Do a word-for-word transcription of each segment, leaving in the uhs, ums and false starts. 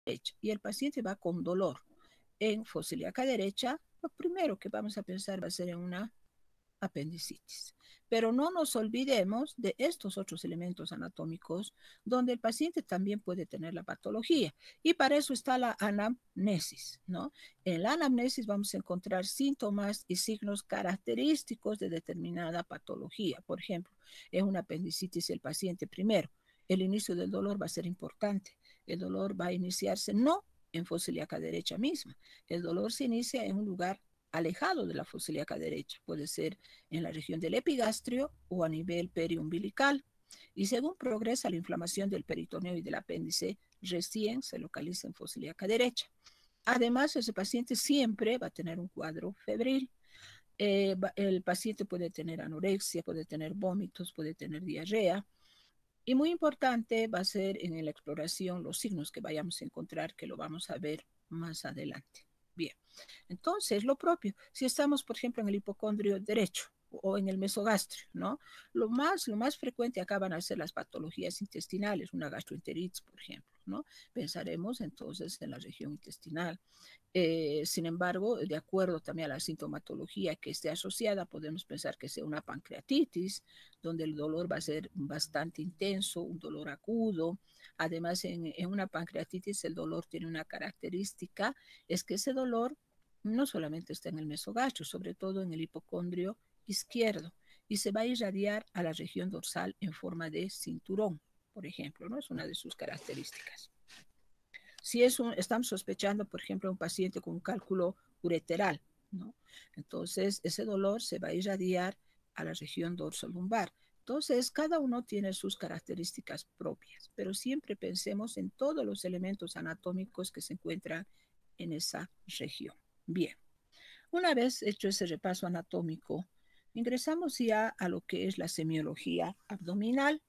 derecha y el paciente va con dolor en fosa ilíaca derecha, lo primero que vamos a pensar va a ser en una apendicitis. Pero no nos olvidemos de estos otros elementos anatómicos donde el paciente también puede tener la patología. Y para eso está la anamnesis, ¿no? En la anamnesis vamos a encontrar síntomas y signos característicos de determinada patología. Por ejemplo, en una apendicitis el paciente primero, el inicio del dolor va a ser importante. El dolor va a iniciarse no en fosa ilíaca derecha misma. El dolor se inicia en un lugar alejado de la fosa ilíaca derecha. Puede ser en la región del epigastrio o a nivel periumbilical. Y según progresa la inflamación del peritoneo y del apéndice, recién se localiza en fosa ilíaca derecha. Además, ese paciente siempre va a tener un cuadro febril. Eh, el paciente puede tener anorexia, puede tener vómitos, puede tener diarrea. Y muy importante va a ser en la exploración los signos que vayamos a encontrar, que lo vamos a ver más adelante. Bien, entonces lo propio, si estamos, por ejemplo, en el hipocondrio derecho o en el mesogastrio, ¿no? Lo más, lo más frecuente acá van a ser las patologías intestinales, una gastroenteritis, por ejemplo, ¿no? Pensaremos entonces en la región intestinal. Eh, sin embargo, de acuerdo también a la sintomatología que esté asociada, podemos pensar que sea una pancreatitis, donde el dolor va a ser bastante intenso, un dolor agudo. Además, en, en una pancreatitis el dolor tiene una característica, es que ese dolor no solamente está en el mesogastrio, sobre todo en el hipocondrio izquierdo, y se va a irradiar a la región dorsal en forma de cinturón, por ejemplo, ¿no? Es una de sus características. Si es un, estamos sospechando, por ejemplo, un paciente con un cálculo ureteral, ¿no? Entonces, ese dolor se va a irradiar a la región dorsolumbar. Entonces, cada uno tiene sus características propias, pero siempre pensemos en todos los elementos anatómicos que se encuentran en esa región. Bien, una vez hecho ese repaso anatómico, ingresamos ya a lo que es la semiología abdominal.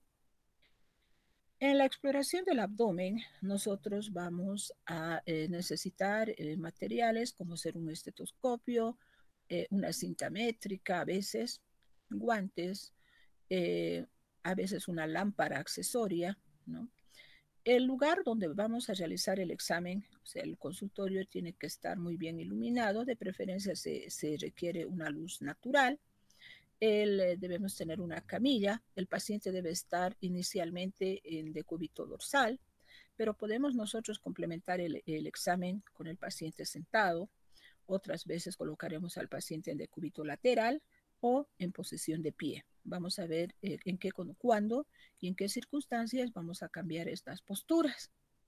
En la exploración del abdomen, nosotros vamos a eh, necesitar eh, materiales como ser un estetoscopio, eh, una cinta métrica, a veces guantes, eh, a veces una lámpara accesoria, ¿no? El lugar donde vamos a realizar el examen, o sea, el consultorio tiene que estar muy bien iluminado, de preferencia se, se requiere una luz natural. El, eh, debemos tener una camilla, el paciente debe estar inicialmente en decúbito dorsal, pero podemos nosotros complementar el, el examen con el paciente sentado. Otras veces colocaremos al paciente en decúbito lateral o en posición de pie. Vamos a ver eh, en qué, cuándo y en qué circunstancias vamos a cambiar estas posturas.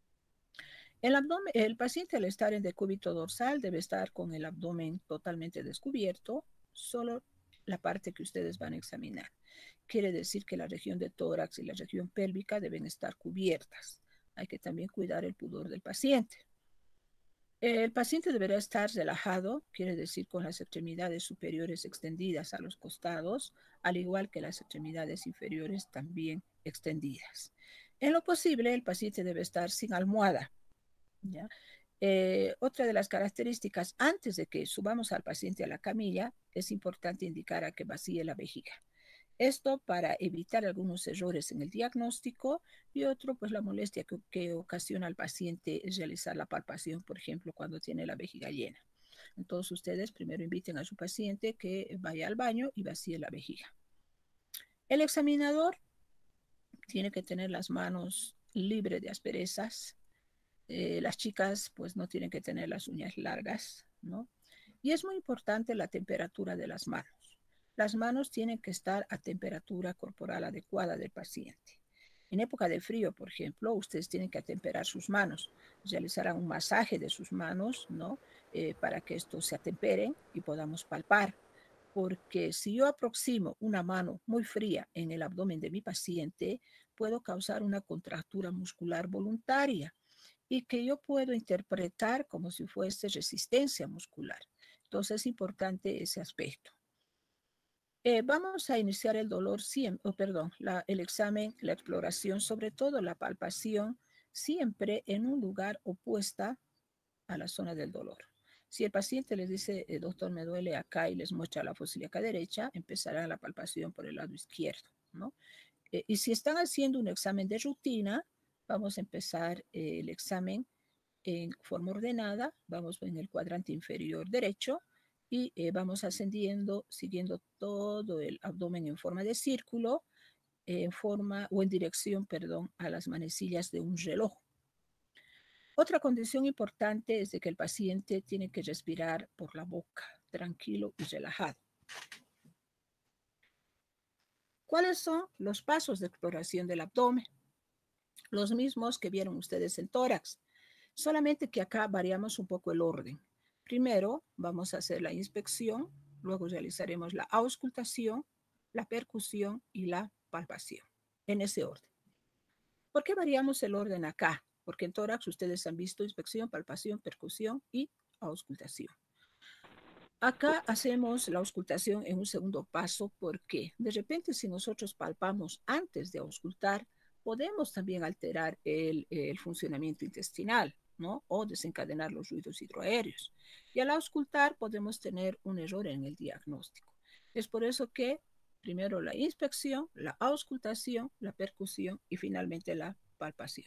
El, abdomen, el paciente al estar en decúbito dorsal debe estar con el abdomen totalmente descubierto, solo la parte que ustedes van a examinar. Quiere decir que la región de tórax y la región pélvica deben estar cubiertas. Hay que también cuidar el pudor del paciente. El paciente deberá estar relajado, quiere decir con las extremidades superiores extendidas a los costados, al igual que las extremidades inferiores también extendidas. En lo posible, el paciente debe estar sin almohada, ¿ya? Eh, otra de las características, antes de que subamos al paciente a la camilla, es importante indicar a que vacíe la vejiga. Esto para evitar algunos errores en el diagnóstico y otro, pues la molestia que, que ocasiona al paciente es realizar la palpación, por ejemplo, cuando tiene la vejiga llena. Entonces ustedes primero inviten a su paciente que vaya al baño y vacíe la vejiga. El examinador tiene que tener las manos libres de asperezas. Eh, las chicas pues no tienen que tener las uñas largas, ¿no? Y es muy importante la temperatura de las manos. Las manos tienen que estar a temperatura corporal adecuada del paciente. En época de frío, por ejemplo, ustedes tienen que atemperar sus manos, realizarán un masaje de sus manos, ¿no? Eh, para que estos se atemperen y podamos palpar. Porque si yo aproximo una mano muy fría en el abdomen de mi paciente, puedo causar una contractura muscular voluntaria y que yo puedo interpretar como si fuese resistencia muscular. Entonces es importante ese aspecto. Eh, vamos a iniciar el dolor siempre, oh, perdón, la, el examen, la exploración, sobre todo la palpación, siempre en un lugar opuesta a la zona del dolor. Si el paciente les dice, eh, doctor, me duele acá y les muestra la fosa ilíaca derecha, empezará la palpación por el lado izquierdo, ¿no? Eh, y si están haciendo un examen de rutina, vamos a empezar eh, el examen en forma ordenada, vamos en el cuadrante inferior derecho y eh, vamos ascendiendo, siguiendo todo el abdomen en forma de círculo, en forma o en dirección, perdón, a las manecillas de un reloj. Otra condición importante es de que el paciente tiene que respirar por la boca, tranquilo y relajado. ¿Cuáles son los pasos de exploración del abdomen? Los mismos que vieron ustedes en tórax, solamente que acá variamos un poco el orden. Primero vamos a hacer la inspección, luego realizaremos la auscultación, la percusión y la palpación, en ese orden. ¿Por qué variamos el orden acá? Porque en tórax ustedes han visto inspección, palpación, percusión y auscultación. Acá hacemos la auscultación en un segundo paso porque de repente si nosotros palpamos antes de auscultar, podemos también alterar el, el funcionamiento intestinal, ¿no? O desencadenar los ruidos hidroaéreos. Y al auscultar podemos tener un error en el diagnóstico. Es por eso que primero la inspección, la auscultación, la percusión y finalmente la palpación.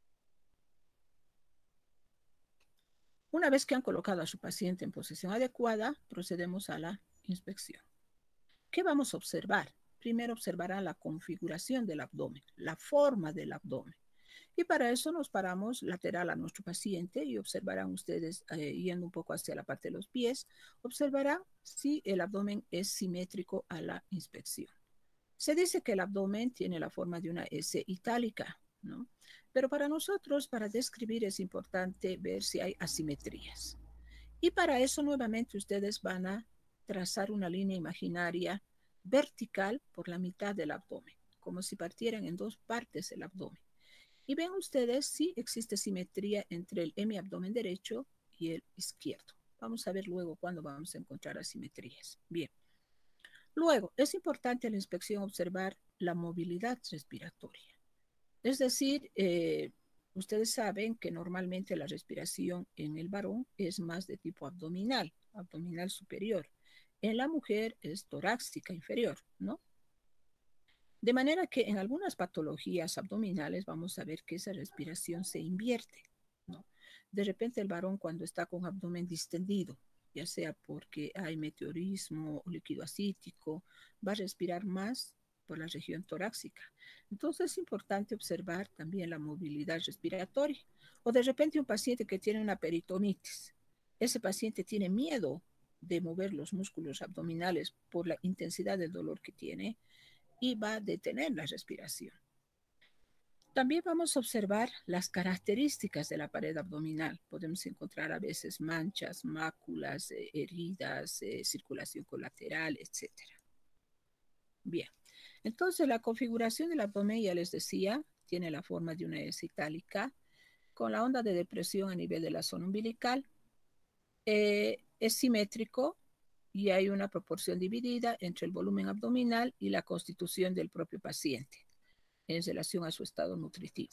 Una vez que han colocado a su paciente en posición adecuada, procedemos a la inspección. ¿Qué vamos a observar? Primero observará la configuración del abdomen, la forma del abdomen. Y para eso nos paramos lateral a nuestro paciente y observarán ustedes, eh, yendo un poco hacia la parte de los pies, observará si el abdomen es simétrico a la inspección. Se dice que el abdomen tiene la forma de una S itálica, ¿no? Pero para nosotros, para describir, es importante ver si hay asimetrías. Y para eso nuevamente ustedes van a trazar una línea imaginaria vertical por la mitad del abdomen, como si partieran en dos partes el abdomen. Y ven ustedes si existe simetría entre el hemiabdomen derecho y el izquierdo. Vamos a ver luego cuándo vamos a encontrar asimetrías. Bien. Luego, es importante en la inspección observar la movilidad respiratoria. Es decir, eh, ustedes saben que normalmente la respiración en el varón es más de tipo abdominal, abdominal superior. En la mujer es torácica inferior, ¿no? De manera que en algunas patologías abdominales vamos a ver que esa respiración se invierte, ¿no? De repente el varón cuando está con abdomen distendido, ya sea porque hay meteorismo o líquido acítico, va a respirar más por la región torácica. Entonces es importante observar también la movilidad respiratoria. O de repente un paciente que tiene una peritonitis, ese paciente tiene miedo de mover los músculos abdominales por la intensidad del dolor que tiene y va a detener la respiración. También vamos a observar las características de la pared abdominal. Podemos encontrar a veces manchas, máculas, eh, heridas, eh, circulación colateral, etcétera. Bien, entonces la configuración del abdomen, ya les decía, tiene la forma de una S itálica, con la onda de depresión a nivel de la zona umbilical. Eh, es simétrico y hay una proporción dividida entre el volumen abdominal y la constitución del propio paciente en relación a su estado nutritivo.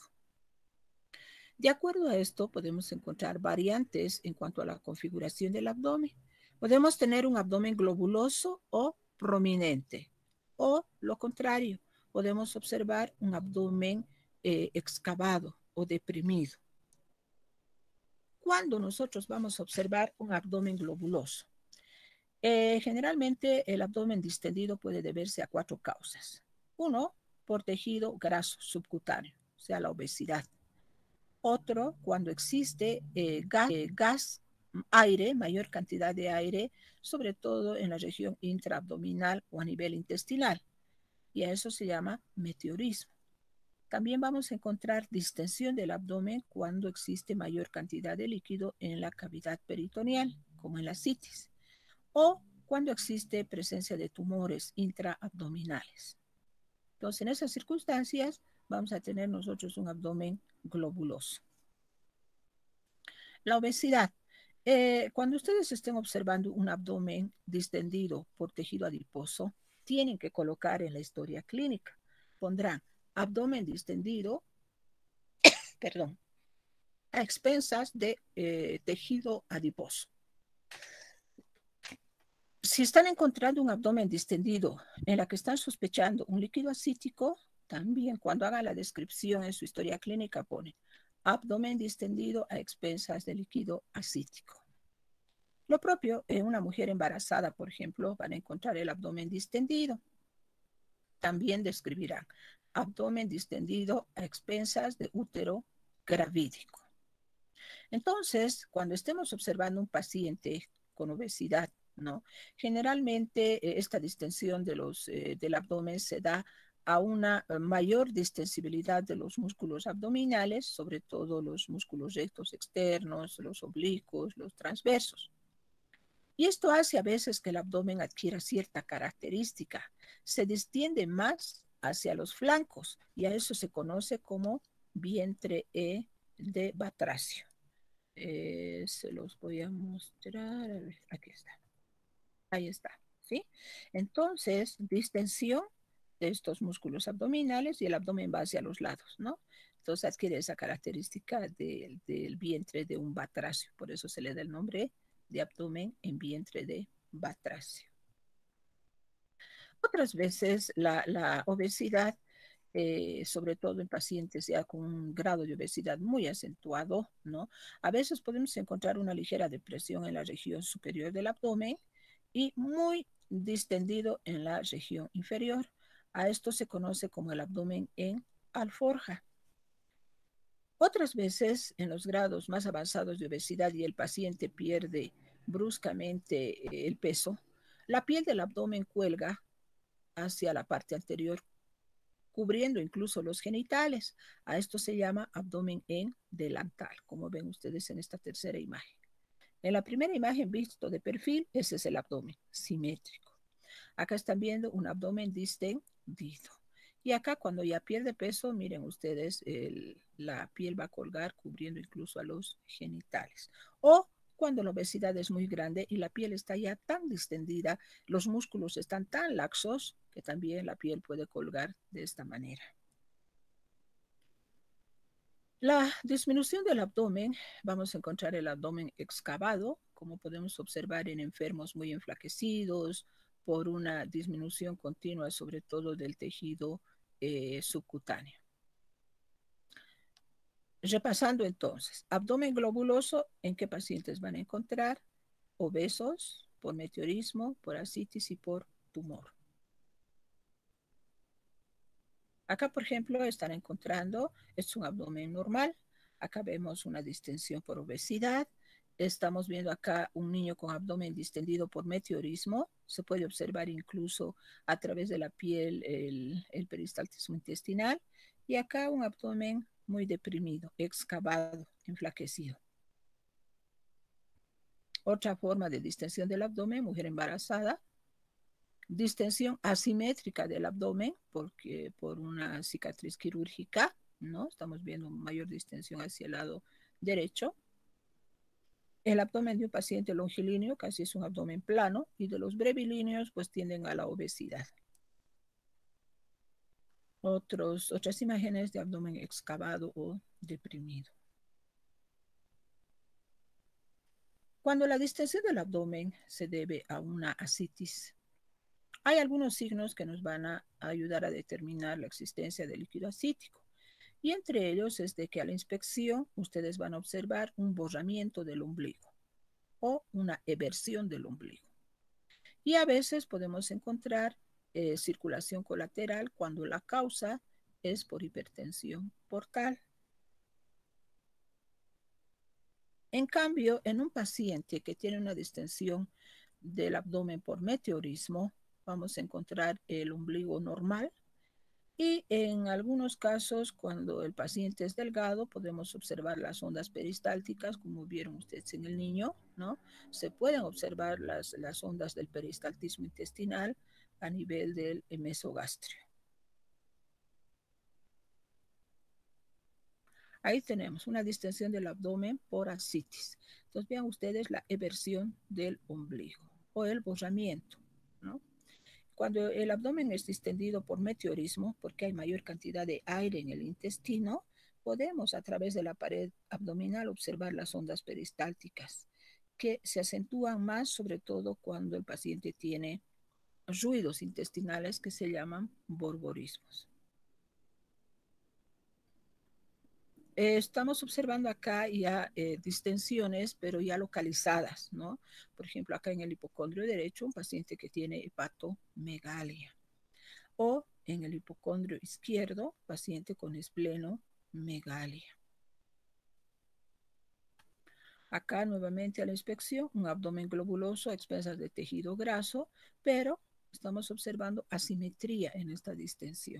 De acuerdo a esto, podemos encontrar variantes en cuanto a la configuración del abdomen. Podemos tener un abdomen globuloso o prominente, o lo contrario, podemos observar un abdomen eh, excavado o deprimido. ¿Cuándo nosotros vamos a observar un abdomen globuloso? Eh, generalmente el abdomen distendido puede deberse a cuatro causas. Uno, por tejido graso subcutáneo, o sea, la obesidad. Otro, cuando existe eh, gas, eh, gas, aire, mayor cantidad de aire, sobre todo en la región intraabdominal o a nivel intestinal. Y a eso se llama meteorismo. También vamos a encontrar distensión del abdomen cuando existe mayor cantidad de líquido en la cavidad peritoneal, como en la citis, o cuando existe presencia de tumores intraabdominales. Entonces, en esas circunstancias, vamos a tener nosotros un abdomen globuloso. La obesidad. Eh, cuando ustedes estén observando un abdomen distendido por tejido adiposo, tienen que colocar en la historia clínica. Pondrán abdomen distendido, perdón, a expensas de eh, tejido adiposo. Si están encontrando un abdomen distendido en la que están sospechando un líquido acítico, también cuando hagan la descripción en su historia clínica ponen abdomen distendido a expensas de líquido asítico. Lo propio en una mujer embarazada, por ejemplo, van a encontrar el abdomen distendido. También describirán abdomen distendido a expensas de útero gravídico. Entonces, cuando estemos observando un paciente con obesidad, ¿no? Generalmente eh, esta distensión de los, eh, del abdomen se da a una eh, mayor distensibilidad de los músculos abdominales, sobre todo los músculos rectos externos, los oblicuos, los transversos. Y esto hace a veces que el abdomen adquiera cierta característica. Se distiende más hacia los flancos y a eso se conoce como vientre E de batracio. Eh, se los voy a mostrar. A ver, aquí está. Ahí está. ¿Sí? Entonces, distensión de estos músculos abdominales y el abdomen va hacia los lados, ¿no? Entonces adquiere esa característica de, del vientre de un batracio. Por eso se le da el nombre de abdomen en vientre de batracio. Otras veces la, la obesidad, eh, sobre todo en pacientes ya con un grado de obesidad muy acentuado, ¿no? A veces podemos encontrar una ligera depresión en la región superior del abdomen y muy distendido en la región inferior. A esto se conoce como el abdomen en alforja. Otras veces, en los grados más avanzados de obesidad y el paciente pierde bruscamente eh, el peso, la piel del abdomen cuelga hacia la parte anterior, cubriendo incluso los genitales. A esto se llama abdomen en delantal, como ven ustedes en esta tercera imagen. En la primera imagen visto de perfil, ese es el abdomen simétrico. Acá están viendo un abdomen distendido. Y acá cuando ya pierde peso, miren ustedes, el, la piel va a colgar cubriendo incluso a los genitales. O cuando la obesidad es muy grande y la piel está ya tan distendida, los músculos están tan laxos que también la piel puede colgar de esta manera. La disminución del abdomen, vamos a encontrar el abdomen excavado, como podemos observar en enfermos muy enflaquecidos, por una disminución continua, sobre todo del tejido eh, subcutáneo. Repasando entonces, abdomen globuloso, ¿en qué pacientes van a encontrar? Obesos, por meteorismo, por ascitis y por tumor. Acá, por ejemplo, están encontrando, es un abdomen normal. Acá vemos una distensión por obesidad. Estamos viendo acá un niño con abdomen distendido por meteorismo. Se puede observar incluso a través de la piel el, el peristaltismo intestinal. Y acá un abdomen muy deprimido, excavado, enflaquecido. Otra forma de distensión del abdomen, mujer embarazada. Distensión asimétrica del abdomen porque por una cicatriz quirúrgica, ¿no? Estamos viendo mayor distensión hacia el lado derecho. El abdomen de un paciente longilíneo casi es un abdomen plano y de los brevilíneos pues tienden a la obesidad. Otros, otras imágenes de abdomen excavado o deprimido. Cuando la distensión del abdomen se debe a una ascitis, hay algunos signos que nos van a ayudar a determinar la existencia de líquido ascítico. Y entre ellos es de que a la inspección ustedes van a observar un borramiento del ombligo o una eversión del ombligo. Y a veces podemos encontrar eh, circulación colateral cuando la causa es por hipertensión portal. En cambio, en un paciente que tiene una distensión del abdomen por meteorismo, vamos a encontrar el ombligo normal. Y en algunos casos, cuando el paciente es delgado, podemos observar las ondas peristálticas, como vieron ustedes en el niño, ¿no? Se pueden observar las, las ondas del peristaltismo intestinal a nivel del mesogastrio. Ahí tenemos una distensión del abdomen por ascitis. Entonces vean ustedes la eversión del ombligo o el borramiento, ¿no? Cuando el abdomen es distendido por meteorismo, porque hay mayor cantidad de aire en el intestino, podemos a través de la pared abdominal observar las ondas peristálticas, que se acentúan más sobre todo cuando el paciente tiene ruidos intestinales que se llaman borborismos. Eh, estamos observando acá ya eh, distensiones, pero ya localizadas, ¿no? Por ejemplo, acá en el hipocondrio derecho, un paciente que tiene hepatomegalia. O en el hipocondrio izquierdo, paciente con esplenomegalia. Acá nuevamente a la inspección, un abdomen globuloso a expensas de tejido graso, pero estamos observando asimetría en esta distensión.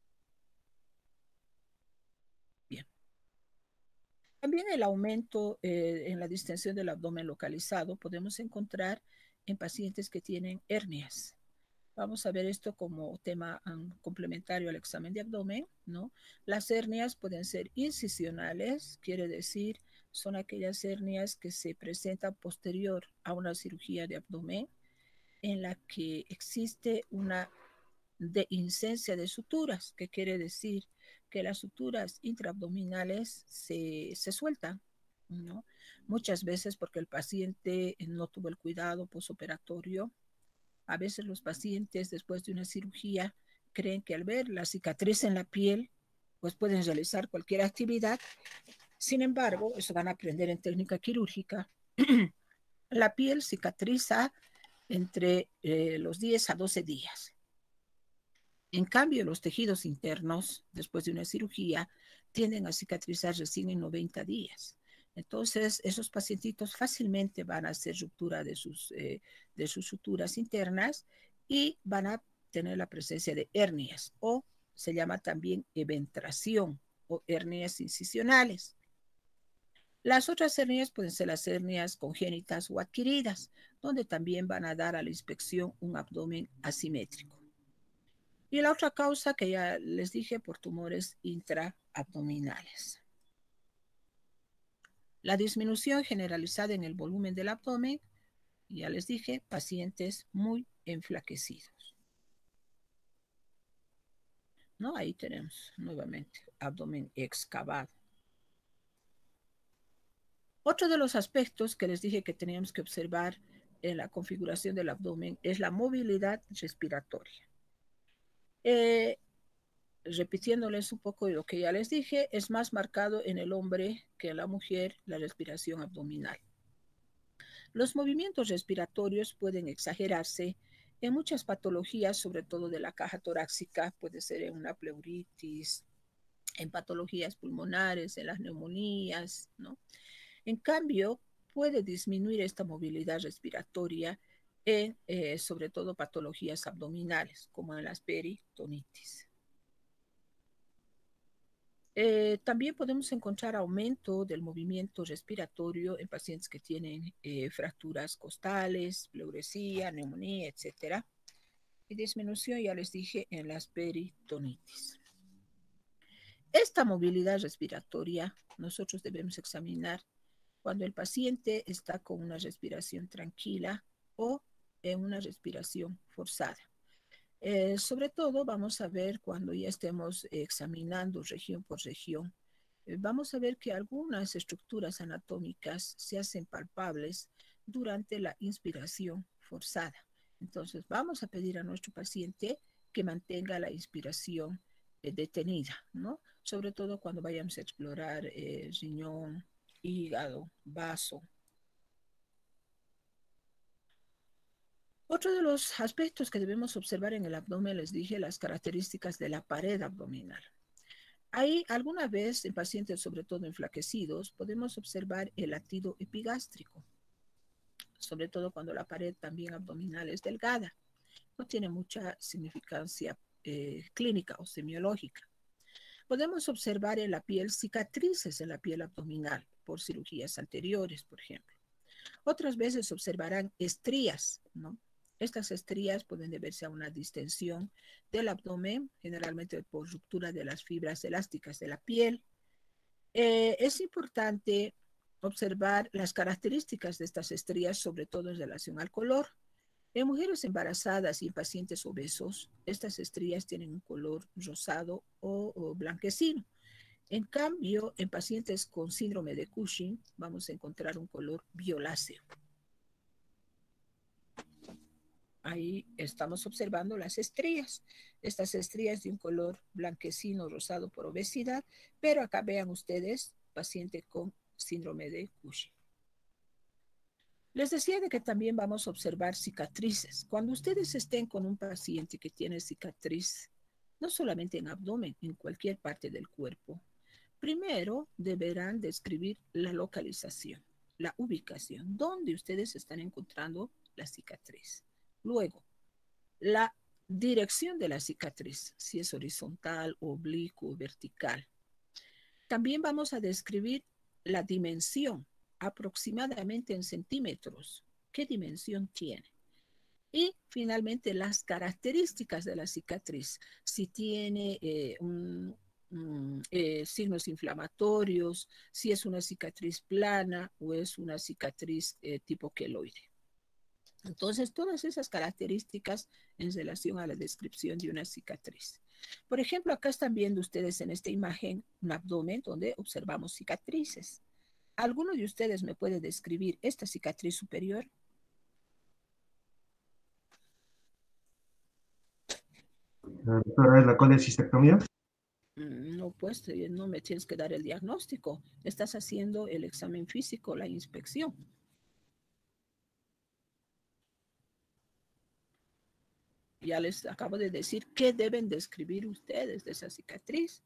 Bien. También el aumento eh, en la distensión del abdomen localizado podemos encontrar en pacientes que tienen hernias. Vamos a ver esto como tema um, complementario al examen de abdomen, ¿no? Las hernias pueden ser incisionales, quiere decir, son aquellas hernias que se presentan posterior a una cirugía de abdomen en la que existe una deinscencia de suturas, que quiere decir que las suturas intraabdominales se, se sueltan, ¿no? Muchas veces porque el paciente no tuvo el cuidado posoperatorio. A veces los pacientes después de una cirugía creen que al ver la cicatriz en la piel, pues pueden realizar cualquier actividad. Sin embargo, eso van a aprender en técnica quirúrgica. La piel cicatriza entre eh, los diez a doce días. En cambio, los tejidos internos, después de una cirugía, tienden a cicatrizar recién en noventa días. Entonces, esos pacientitos fácilmente van a hacer ruptura de sus, eh, de sus suturas internas y van a tener la presencia de hernias, o se llama también eventración o hernias incisionales. Las otras hernias pueden ser las hernias congénitas o adquiridas, donde también van a dar a la inspección un abdomen asimétrico. Y la otra causa que ya les dije, por tumores intraabdominales. La disminución generalizada en el volumen del abdomen, ya les dije, pacientes muy enflaquecidos. ¿No? Ahí tenemos nuevamente abdomen excavado. Otro de los aspectos que les dije que teníamos que observar en la configuración del abdomen es la movilidad respiratoria. Eh, repitiéndoles un poco de lo que ya les dije, es más marcado en el hombre que en la mujer la respiración abdominal. Los movimientos respiratorios pueden exagerarse en muchas patologías, sobre todo de la caja torácica, puede ser en una pleuritis, en patologías pulmonares, en las neumonías, ¿no? En cambio, puede disminuir esta movilidad respiratoria en, eh, sobre todo, patologías abdominales, como en las peritonitis. Eh, también podemos encontrar aumento del movimiento respiratorio en pacientes que tienen eh, fracturas costales, pleuresía, neumonía, etcétera. Y disminución, ya les dije, en las peritonitis. Esta movilidad respiratoria nosotros debemos examinar cuando el paciente está con una respiración tranquila o en una respiración forzada. Eh, sobre todo vamos a ver cuando ya estemos examinando región por región, eh, vamos a ver que algunas estructuras anatómicas se hacen palpables durante la inspiración forzada. Entonces vamos a pedir a nuestro paciente que mantenga la inspiración eh, detenida, ¿no? Sobre todo cuando vayamos a explorar eh, riñón, hígado, vaso. Otro de los aspectos que debemos observar en el abdomen, les dije, las características de la pared abdominal. Ahí alguna vez en pacientes, sobre todo enflaquecidos, podemos observar el latido epigástrico, sobre todo cuando la pared también abdominal es delgada. No tiene mucha significancia eh, clínica o semiológica. Podemos observar en la piel cicatrices en la piel abdominal por cirugías anteriores, por ejemplo. Otras veces observarán estrías, ¿no? Estas estrías pueden deberse a una distensión del abdomen, generalmente por ruptura de las fibras elásticas de la piel. Eh, es importante observar las características de estas estrías, sobre todo en relación al color. En mujeres embarazadas y en pacientes obesos, estas estrías tienen un color rosado o, o blanquecino. En cambio, en pacientes con síndrome de Cushing, vamos a encontrar un color violáceo. Ahí estamos observando las estrías. Estas estrías de un color blanquecino rosado por obesidad, pero acá vean ustedes, paciente con síndrome de Cushing. Les decía de que también vamos a observar cicatrices. Cuando ustedes estén con un paciente que tiene cicatriz, no solamente en abdomen, en cualquier parte del cuerpo, primero deberán describir la localización, la ubicación, donde ustedes están encontrando la cicatriz. Luego, la dirección de la cicatriz, si es horizontal, oblicuo, vertical. También vamos a describir la dimensión, aproximadamente en centímetros. ¿Qué dimensión tiene? Y finalmente las características de la cicatriz. Si tiene eh, un, un, eh, signos inflamatorios, si es una cicatriz plana o es una cicatriz eh, tipo queloide. Entonces, todas esas características en relación a la descripción de una cicatriz. Por ejemplo, acá están viendo ustedes en esta imagen un abdomen donde observamos cicatrices. ¿Alguno de ustedes me puede describir esta cicatriz superior? Doctora, ¿es la colecistectomía? No, pues no me tienes que dar el diagnóstico. Estás haciendo el examen físico, la inspección. Ya les acabo de decir qué deben describir ustedes de esa cicatriz.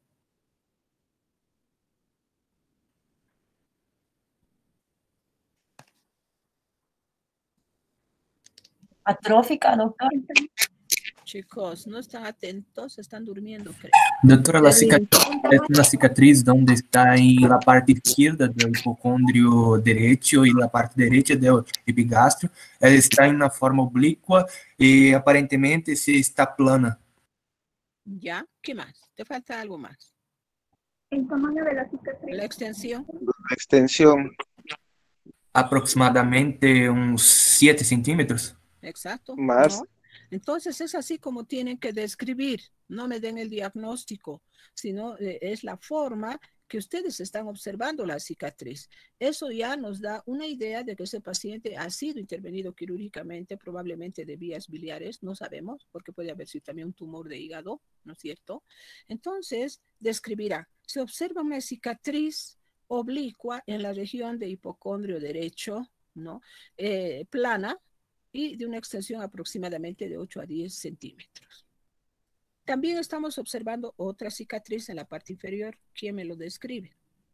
Atrófica, doctor. Chicos, no están atentos, están durmiendo, creo. Doctora, la cicatriz es una cicatriz donde está en la parte izquierda del hipocondrio derecho y la parte derecha del epigastrio. Ela está en una forma oblicua y aparentemente se está plana. ¿Ya? ¿Qué más? ¿Te falta algo más? El tamaño de la cicatriz. La extensión. La extensión. Aproximadamente unos siete centímetros. Exacto. Más. ¿No? Entonces es así como tienen que describir. No me den el diagnóstico, sino eh, es la forma que ustedes están observando la cicatriz. Eso ya nos da una idea de que ese paciente ha sido intervenido quirúrgicamente, probablemente de vías biliares, no sabemos, porque puede haber sido también un tumor de hígado, ¿no es cierto? Entonces, describirá, se observa una cicatriz oblicua en la región de hipocondrio derecho, ¿no? Eh, plana y de una extensión aproximadamente de ocho a diez centímetros. También estamos observando otra cicatriz en la parte inferior. ¿Quién me lo describe?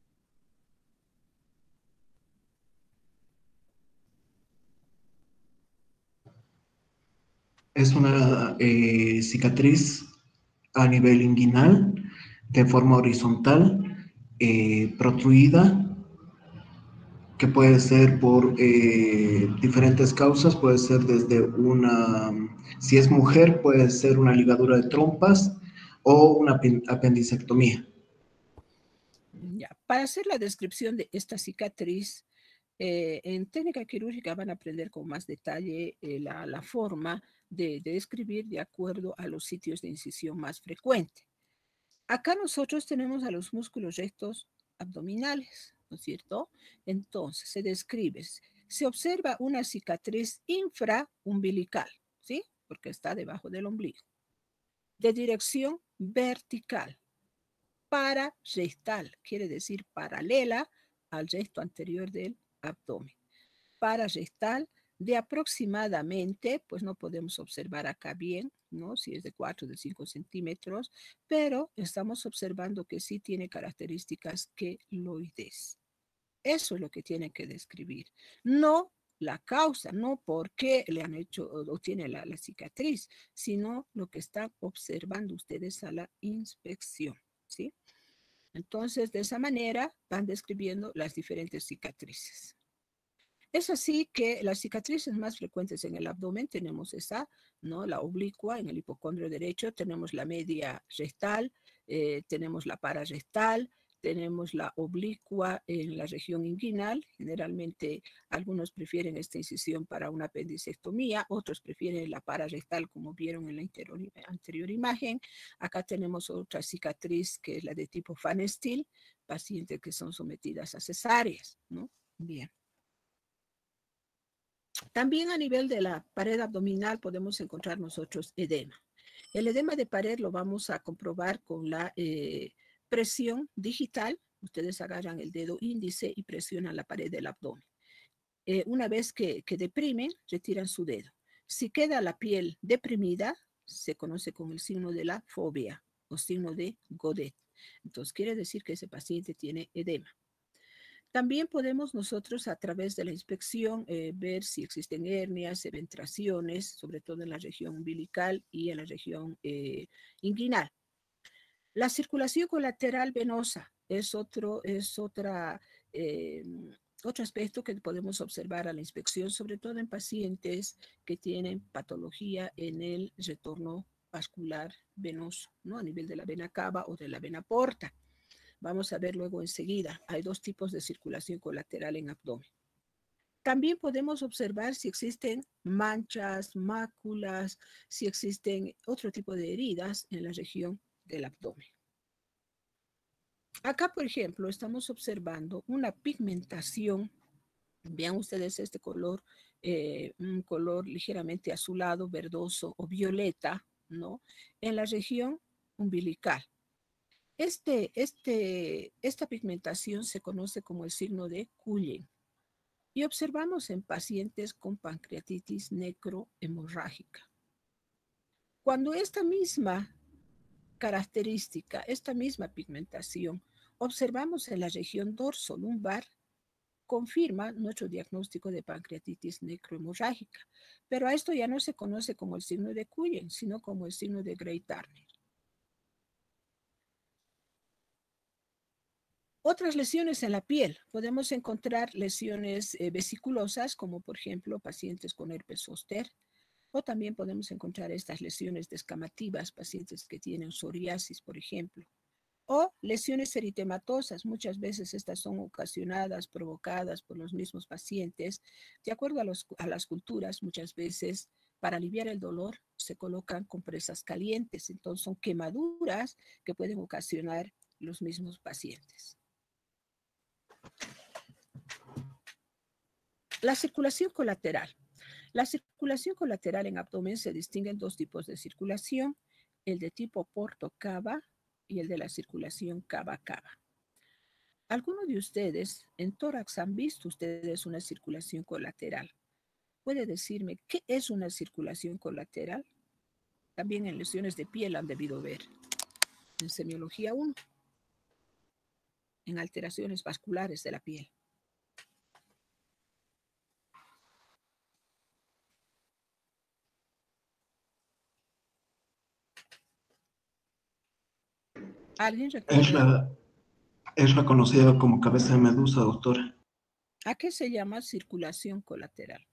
Es una eh, cicatriz a nivel inguinal, de forma horizontal, eh, protruida, que puede ser por eh, diferentes causas, puede ser desde una, si es mujer, puede ser una ligadura de trompas o una apendicectomía. Ya. Para hacer la descripción de esta cicatriz, eh, en técnica quirúrgica van a aprender con más detalle eh, la, la forma de, de describir de acuerdo a los sitios de incisión más frecuentes. Acá nosotros tenemos a los músculos rectos abdominales, ¿no es cierto? Entonces se describe, se observa una cicatriz infraumbilical, ¿sí? Porque está debajo del ombligo. De dirección vertical, pararrectal, quiere decir paralela al recto anterior del abdomen. Pararrectal de aproximadamente, pues no podemos observar acá bien, ¿no? Si es de cuatro, de cinco centímetros, pero estamos observando que sí tiene características queloides. Eso es lo que tienen que describir. No la causa, no por qué le han hecho o tiene la, la cicatriz, sino lo que están observando ustedes a la inspección, ¿sí? Entonces, de esa manera van describiendo las diferentes cicatrices. Es así que las cicatrices más frecuentes en el abdomen tenemos esa, ¿no? La oblicua en el hipocondrio derecho, tenemos la media rectal, eh, tenemos la pararrectal, tenemos la oblicua en la región inguinal. Generalmente algunos prefieren esta incisión para una apendicectomía, otros prefieren la pararrectal como vieron en la anterior, anterior imagen. Acá tenemos otra cicatriz que es la de tipo Van Steel, pacientes que son sometidas a cesáreas, ¿no? Bien. También a nivel de la pared abdominal podemos encontrar nosotros edema. El edema de pared lo vamos a comprobar con la eh, presión digital. Ustedes agarran el dedo índice y presionan la pared del abdomen. Eh, una vez que, que deprimen, retiran su dedo. Si queda la piel deprimida, se conoce con el signo de la fobia o signo de Godet. Entonces quiere decir que ese paciente tiene edema. También podemos nosotros a través de la inspección eh, ver si existen hernias, eventraciones, sobre todo en la región umbilical y en la región eh, inguinal. La circulación colateral venosa es otro, es otra, eh, otro aspecto que podemos observar a la inspección, sobre todo en pacientes que tienen patología en el retorno vascular venoso, ¿no? A nivel de la vena cava o de la vena porta. Vamos a ver luego enseguida. Hay dos tipos de circulación colateral en abdomen. También podemos observar si existen manchas, máculas, si existen otro tipo de heridas en la región del abdomen. Acá, por ejemplo, estamos observando una pigmentación. Vean ustedes este color, eh, un color ligeramente azulado, verdoso o violeta, ¿no? En la región umbilical. Este, este, esta pigmentación se conoce como el signo de Cullen y observamos en pacientes con pancreatitis necrohemorrágica. Cuando esta misma característica, esta misma pigmentación, observamos en la región dorsolumbar, confirma nuestro diagnóstico de pancreatitis necrohemorrágica, pero a esto ya no se conoce como el signo de Cullen, sino como el signo de Grey-Turner. Otras lesiones en la piel. Podemos encontrar lesiones eh, vesiculosas, como por ejemplo pacientes con herpes zóster, o también podemos encontrar estas lesiones descamativas, pacientes que tienen psoriasis, por ejemplo, o lesiones eritematosas. Muchas veces estas son ocasionadas, provocadas por los mismos pacientes. De acuerdo a, los, a las culturas, muchas veces para aliviar el dolor se colocan compresas calientes, entonces son quemaduras que pueden ocasionar los mismos pacientes. La circulación colateral. La circulación colateral en abdomen se distingue en dos tipos de circulación, el de tipo porto-cava y el de la circulación cava-cava. ¿Alguno de ustedes en tórax han visto ustedes una circulación colateral? ¿Puede decirme qué es una circulación colateral? También en lesiones de piel han debido ver. En semiología uno, en alteraciones vasculares de la piel. ¿Alguien recuerda? Es la, es la conocida como cabeza de medusa, doctora. ¿A qué se llama circulación colateral?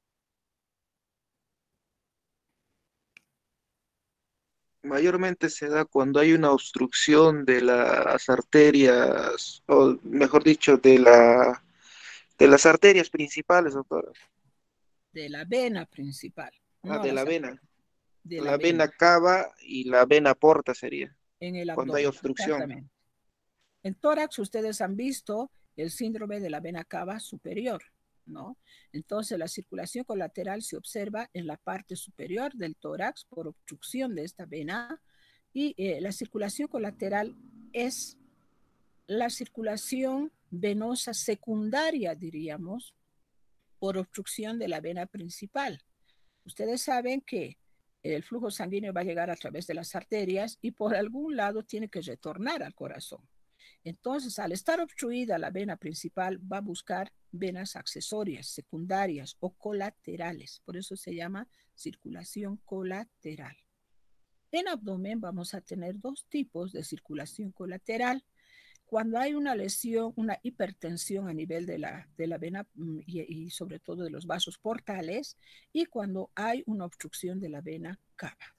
Mayormente se da cuando hay una obstrucción de las arterias, o mejor dicho, de la, de las arterias principales, doctora. De la vena principal. Ah, No de las la vena. de La, la vena vena. cava y la vena porta sería, En el cuando hay abdomen. obstrucción. Exactamente. En tórax ustedes han visto el síndrome de la vena cava superior, ¿no? Entonces la circulación colateral se observa en la parte superior del tórax por obstrucción de esta vena y eh, la circulación colateral es la circulación venosa secundaria, diríamos, por obstrucción de la vena principal. Ustedes saben que el flujo sanguíneo va a llegar a través de las arterias y por algún lado tiene que retornar al corazón. Entonces, al estar obstruida la vena principal, va a buscar venas accesorias, secundarias o colaterales. Por eso se llama circulación colateral. En abdomen vamos a tener dos tipos de circulación colateral. Cuando hay una lesión, una hipertensión a nivel de la, de la vena y, y sobre todo de los vasos portales, y cuando hay una obstrucción de la vena cava.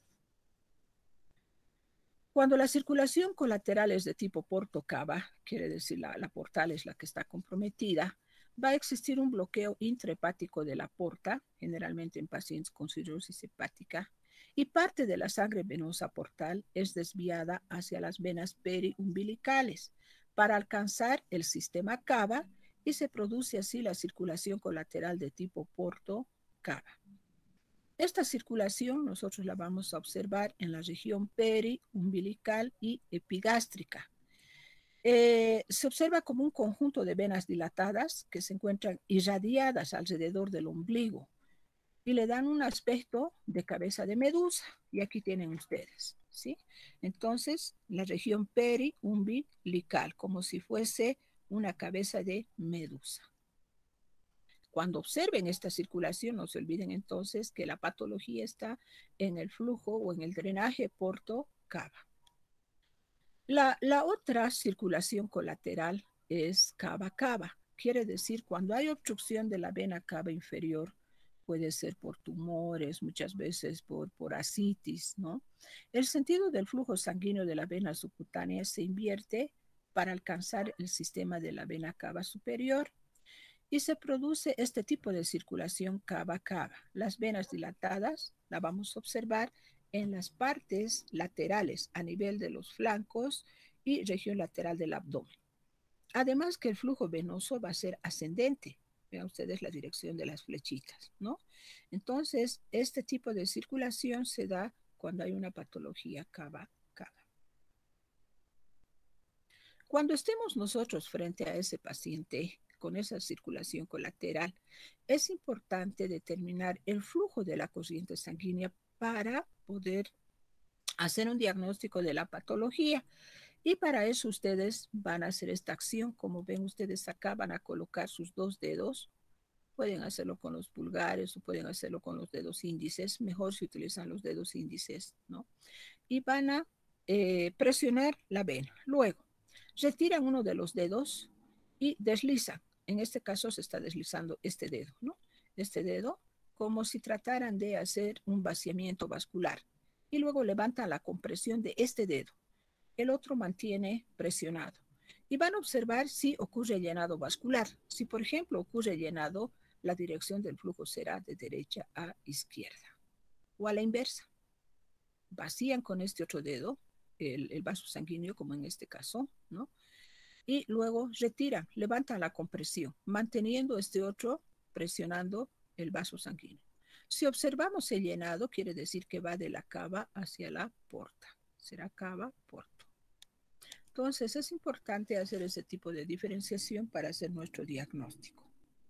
Cuando la circulación colateral es de tipo porto-cava, quiere decir la, la portal es la que está comprometida, va a existir un bloqueo intrahepático de la porta, generalmente en pacientes con cirrosis hepática, y parte de la sangre venosa portal es desviada hacia las venas periumbilicales para alcanzar el sistema cava y se produce así la circulación colateral de tipo porto cava. Esta circulación nosotros la vamos a observar en la región periumbilical y epigástrica. Eh, se observa como un conjunto de venas dilatadas que se encuentran irradiadas alrededor del ombligo y le dan un aspecto de cabeza de medusa. Y aquí tienen ustedes, ¿sí? Entonces, la región periumbilical, como si fuese una cabeza de medusa. Cuando observen esta circulación, no se olviden entonces que la patología está en el flujo o en el drenaje porto-cava. La, la otra circulación colateral es cava-cava. Quiere decir, cuando hay obstrucción de la vena cava inferior, puede ser por tumores, muchas veces por, por ascitis, ¿no? El sentido del flujo sanguíneo de la vena subcutánea se invierte para alcanzar el sistema de la vena cava superior. Y se produce este tipo de circulación cava-cava. Las venas dilatadas la vamos a observar en las partes laterales a nivel de los flancos y región lateral del abdomen. Además que el flujo venoso va a ser ascendente. Vean ustedes la dirección de las flechitas, ¿no? Entonces, este tipo de circulación se da cuando hay una patología cava-cava. Cuando estemos nosotros frente a ese paciente con esa circulación colateral, es importante determinar el flujo de la corriente sanguínea para poder hacer un diagnóstico de la patología. Y para eso ustedes van a hacer esta acción. Como ven ustedes acá, van a colocar sus dos dedos. Pueden hacerlo con los pulgares o pueden hacerlo con los dedos índices. Mejor si utilizan los dedos índices, ¿no? Y van a eh, presionar la vena. Luego, retiran uno de los dedos y deslizan. En este caso se está deslizando este dedo, ¿no? Este dedo, como si trataran de hacer un vaciamiento vascular. Y luego levantan la compresión de este dedo. El otro mantiene presionado. Y van a observar si ocurre llenado vascular. Si, por ejemplo, ocurre llenado, la dirección del flujo será de derecha a izquierda. O a la inversa. Vacían con este otro dedo el, el vaso sanguíneo, como en este caso, ¿no? Y luego retiran, levantan la compresión, manteniendo este otro presionando el vaso sanguíneo. Si observamos el llenado, quiere decir que va de la cava hacia la porta. Será cava-porto. Entonces, es importante hacer ese tipo de diferenciación para hacer nuestro diagnóstico.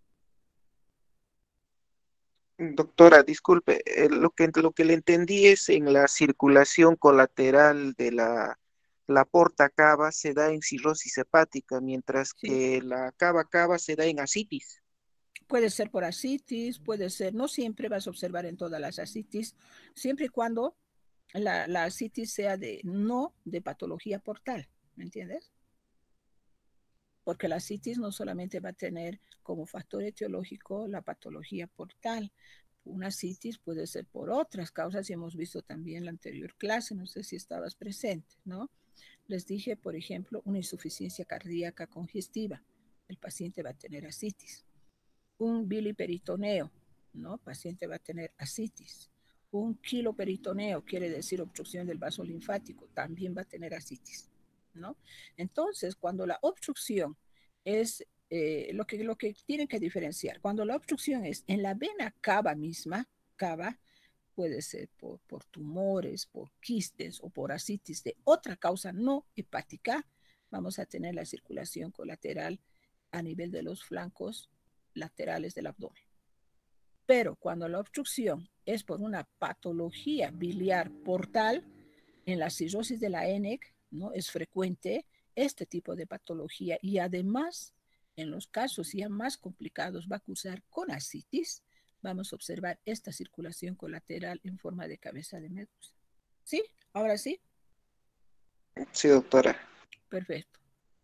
Doctora, disculpe, eh, lo que, lo que le entendí es en la circulación colateral de la, la porta cava se da en cirrosis hepática, mientras Sí. que la cava cava se da en ascitis. Puede ser por ascitis, puede ser, no siempre vas a observar en todas las ascitis, siempre y cuando la, la ascitis sea de no de patología portal, ¿me entiendes? Porque la ascitis no solamente va a tener como factor etiológico la patología portal. Una ascitis puede ser por otras causas y hemos visto también la anterior clase, no sé si estabas presente, ¿no? Les dije, por ejemplo, una insuficiencia cardíaca congestiva. El paciente va a tener ascitis. Un biliperitoneo, ¿no? El paciente va a tener ascitis. Un kiloperitoneo quiere decir obstrucción del vaso linfático, también va a tener ascitis, ¿no? Entonces, cuando la obstrucción es eh, lo, que, lo que tienen que diferenciar, cuando la obstrucción es en la vena cava misma, cava, puede ser por, por tumores, por quistes o por ascitis de otra causa no hepática, vamos a tener la circulación colateral a nivel de los flancos laterales del abdomen. Pero cuando la obstrucción es por una patología biliar portal, en la cirrosis de la E N E C, ¿no? Es frecuente este tipo de patología y además, en los casos ya más complicados, va a cursar con ascitis. Vamos a observar esta circulación colateral en forma de cabeza de medusa. ¿Sí? ¿Ahora sí? Sí, doctora. Perfecto.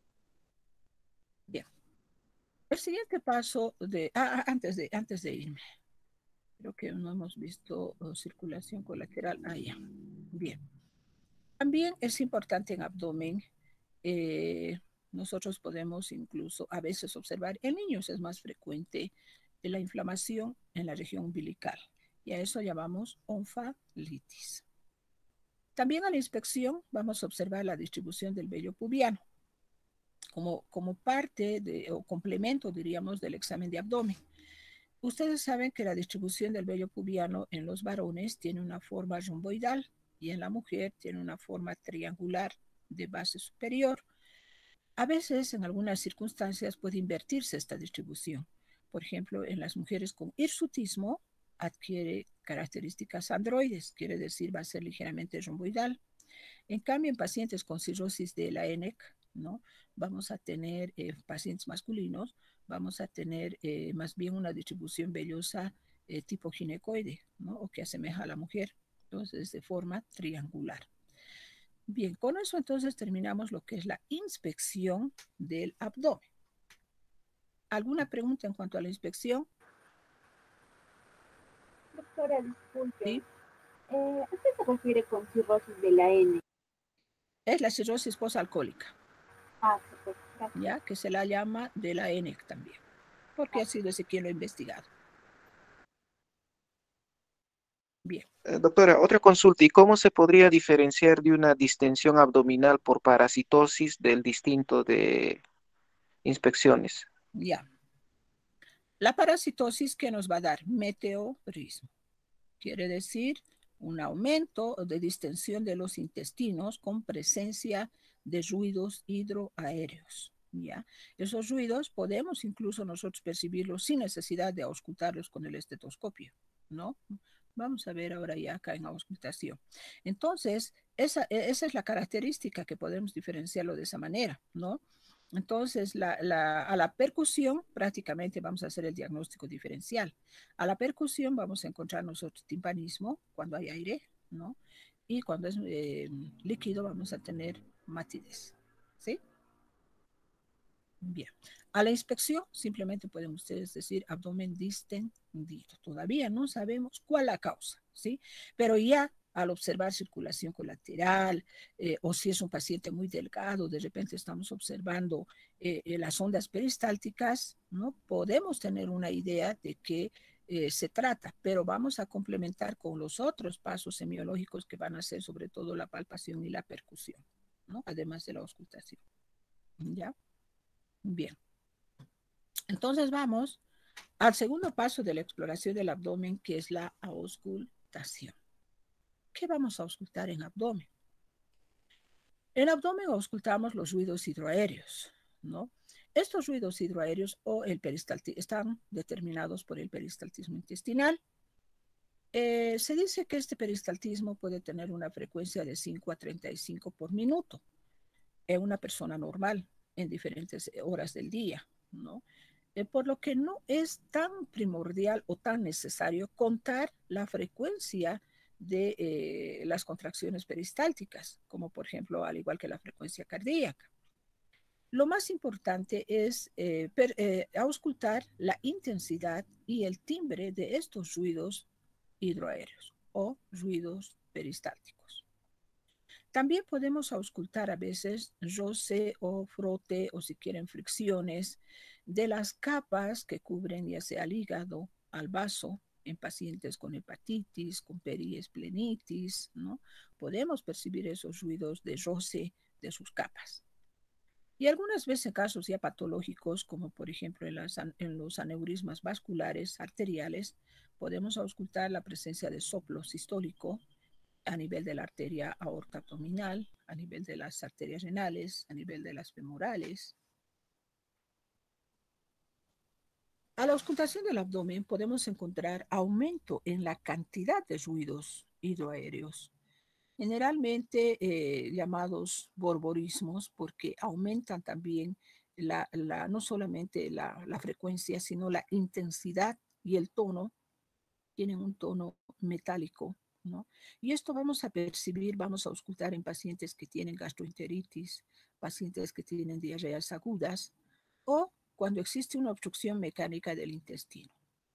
Bien. El siguiente paso de... Ah, antes de, antes de irme. Creo que no hemos visto oh, circulación colateral. Ah, ya. Bien. También es importante en abdomen. Eh, nosotros podemos incluso a veces observar, en niños es más frecuente la inflamación en la región umbilical. Y a eso llamamos onfalitis. También a la inspección vamos a observar la distribución del vello pubiano como, como parte de, o complemento, diríamos, del examen de abdomen. Ustedes saben que la distribución del vello pubiano en los varones tiene una forma romboidal y en la mujer tiene una forma triangular de base superior. A veces, en algunas circunstancias, puede invertirse esta distribución. Por ejemplo, en las mujeres con hirsutismo adquiere características androides, quiere decir va a ser ligeramente romboidal. En cambio, en pacientes con cirrosis de la E N E C, ¿no? Vamos a tener eh, pacientes masculinos, vamos a tener eh, más bien una distribución vellosa eh, tipo ginecoide, ¿no? O que asemeja a la mujer, entonces de forma triangular. Bien, con eso entonces terminamos lo que es la inspección del abdomen. ¿Alguna pregunta en cuanto a la inspección? Doctora, disculpe. ¿Sí? Eh, ¿A qué se refiere con cirrosis de la N? Es la cirrosis posalcohólica, Ah, perfecto. Gracias. ¿ya? Que se la llama de la E N E C también, porque ha sido ese quien lo ha investigado. Bien. Eh, doctora, otra consulta. ¿Y cómo se podría diferenciar de una distensión abdominal por parasitosis del distinto de inspecciones? Ya. La parasitosis, ¿qué nos va a dar? Meteorismo. Quiere decir un aumento de distensión de los intestinos con presencia de ruidos hidroaéreos. ¿Ya? Esos ruidos podemos incluso nosotros percibirlos sin necesidad de auscultarlos con el estetoscopio, ¿no? Vamos a ver ahora ya acá en auscultación. Entonces, esa, esa es la característica que podemos diferenciarlo de esa manera, ¿no? Entonces, la, la, a la percusión prácticamente vamos a hacer el diagnóstico diferencial. A la percusión vamos a encontrar nosotros timpanismo cuando hay aire, ¿no? Y cuando es eh, líquido vamos a tener matidez, ¿sí? Bien. A la inspección simplemente pueden ustedes decir abdomen distendido. Todavía no sabemos cuál la causa, ¿sí? Pero ya al observar circulación colateral eh, o si es un paciente muy delgado, de repente estamos observando eh, eh, las ondas peristálticas, ¿no? Podemos tener una idea de qué eh, se trata, pero vamos a complementar con los otros pasos semiológicos que van a ser sobre todo la palpación y la percusión, ¿no? Además de la auscultación. ¿Ya? Bien. Entonces vamos al segundo paso de la exploración del abdomen, que es la auscultación. ¿Qué vamos a auscultar en abdomen? En abdomen auscultamos los ruidos hidroaéreos, ¿no? Estos ruidos hidroaéreos o el peristaltismo están determinados por el peristaltismo intestinal. Eh, se dice que este peristaltismo puede tener una frecuencia de cinco a treinta y cinco por minuto en una persona normal en diferentes horas del día, ¿no? Eh, por lo que no es tan primordial o tan necesario contar la frecuencia de eh, las contracciones peristálticas, como por ejemplo, al igual que la frecuencia cardíaca. Lo más importante es eh, per, eh, auscultar la intensidad y el timbre de estos ruidos hidroaéreos o ruidos peristálticos. También podemos auscultar a veces roce o frote o si quieren fricciones de las capas que cubren ya sea al hígado, al vaso, en pacientes con hepatitis, con periesplenitis, ¿no? Podemos percibir esos ruidos de roce de sus capas. Y algunas veces en casos ya patológicos, como por ejemplo en, las, en los aneurismas vasculares arteriales, podemos auscultar la presencia de soplo sistólico a nivel de la arteria aorta abdominal, a nivel de las arterias renales, a nivel de las femorales. A la auscultación del abdomen podemos encontrar aumento en la cantidad de ruidos hidroaéreos, generalmente eh, llamados borborismos, porque aumentan también la, la, no solamente la, la frecuencia, sino la intensidad y el tono, tienen un tono metálico, ¿no? Y esto vamos a percibir, vamos a auscultar en pacientes que tienen gastroenteritis, pacientes que tienen diarreas agudas o cuando existe una obstrucción mecánica del intestino.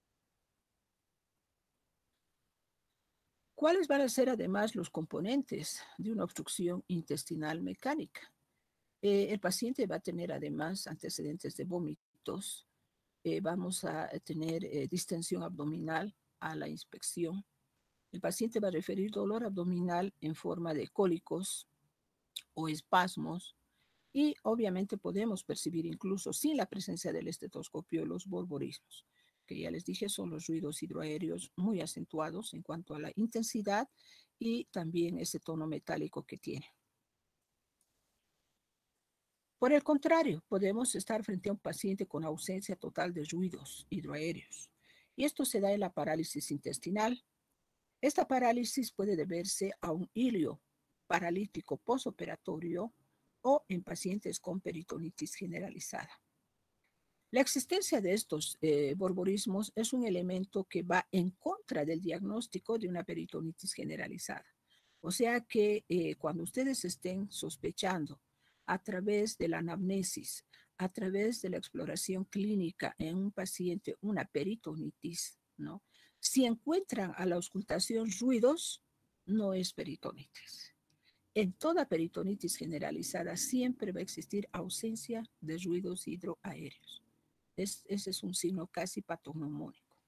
¿Cuáles van a ser además los componentes de una obstrucción intestinal mecánica? Eh, el paciente va a tener además antecedentes de vómitos, eh, vamos a tener eh, distensión abdominal a la inspección. El paciente va a referir dolor abdominal en forma de cólicos o espasmos y obviamente podemos percibir incluso sin la presencia del estetoscopio los borborismos. que ya les dije son los ruidos hidroaéreos muy acentuados en cuanto a la intensidad y también ese tono metálico que tiene. Por el contrario, podemos estar frente a un paciente con ausencia total de ruidos hidroaéreos. Y esto se da en la parálisis intestinal. Esta parálisis puede deberse a un hilio paralítico posoperatorio o en pacientes con peritonitis generalizada. La existencia de estos eh, borborismos es un elemento que va en contra del diagnóstico de una peritonitis generalizada. O sea que eh, cuando ustedes estén sospechando a través de la anamnesis, a través de la exploración clínica en un paciente una peritonitis, ¿no? Si encuentran a la auscultación ruidos, no es peritonitis. En toda peritonitis generalizada siempre va a existir ausencia de ruidos hidroaéreos. Es, ese es un signo casi patognomónico.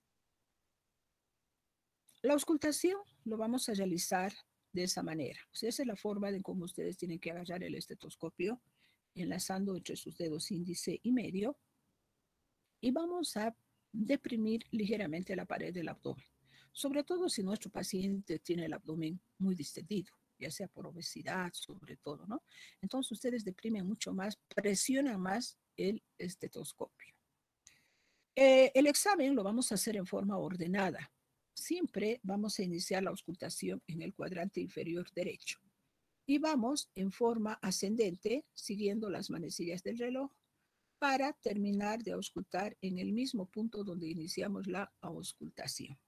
La auscultación lo vamos a realizar de esa manera. O sea, esa es la forma de cómo ustedes tienen que agarrar el estetoscopio, enlazando entre sus dedos índice y medio, y vamos a deprimir ligeramente la pared del abdomen, sobre todo si nuestro paciente tiene el abdomen muy distendido, ya sea por obesidad, sobre todo, ¿no? Entonces ustedes deprimen mucho más, presionan más el estetoscopio. Eh, el examen lo vamos a hacer en forma ordenada. Siempre vamos a iniciar la auscultación en el cuadrante inferior derecho y vamos en forma ascendente, siguiendo las manecillas del reloj, para terminar de auscultar en el mismo punto donde iniciamos la auscultación.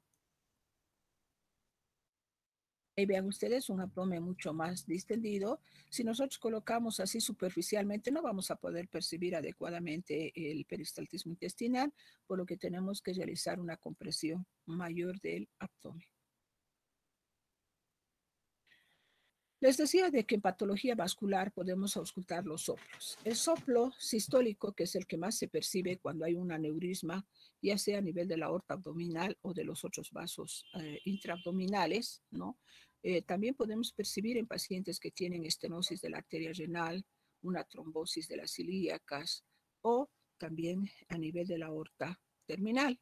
Y vean ustedes un abdomen mucho más distendido. Si nosotros colocamos así superficialmente, no vamos a poder percibir adecuadamente el peristaltismo intestinal, por lo que tenemos que realizar una compresión mayor del abdomen. Les decía de que en patología vascular podemos auscultar los soplos. El soplo sistólico, que es el que más se percibe cuando hay un aneurisma, ya sea a nivel de la aorta abdominal o de los otros vasos eh, intraabdominales, ¿no? Eh, también podemos percibir en pacientes que tienen estenosis de la arteria renal, una trombosis de las ilíacas o también a nivel de la aorta terminal.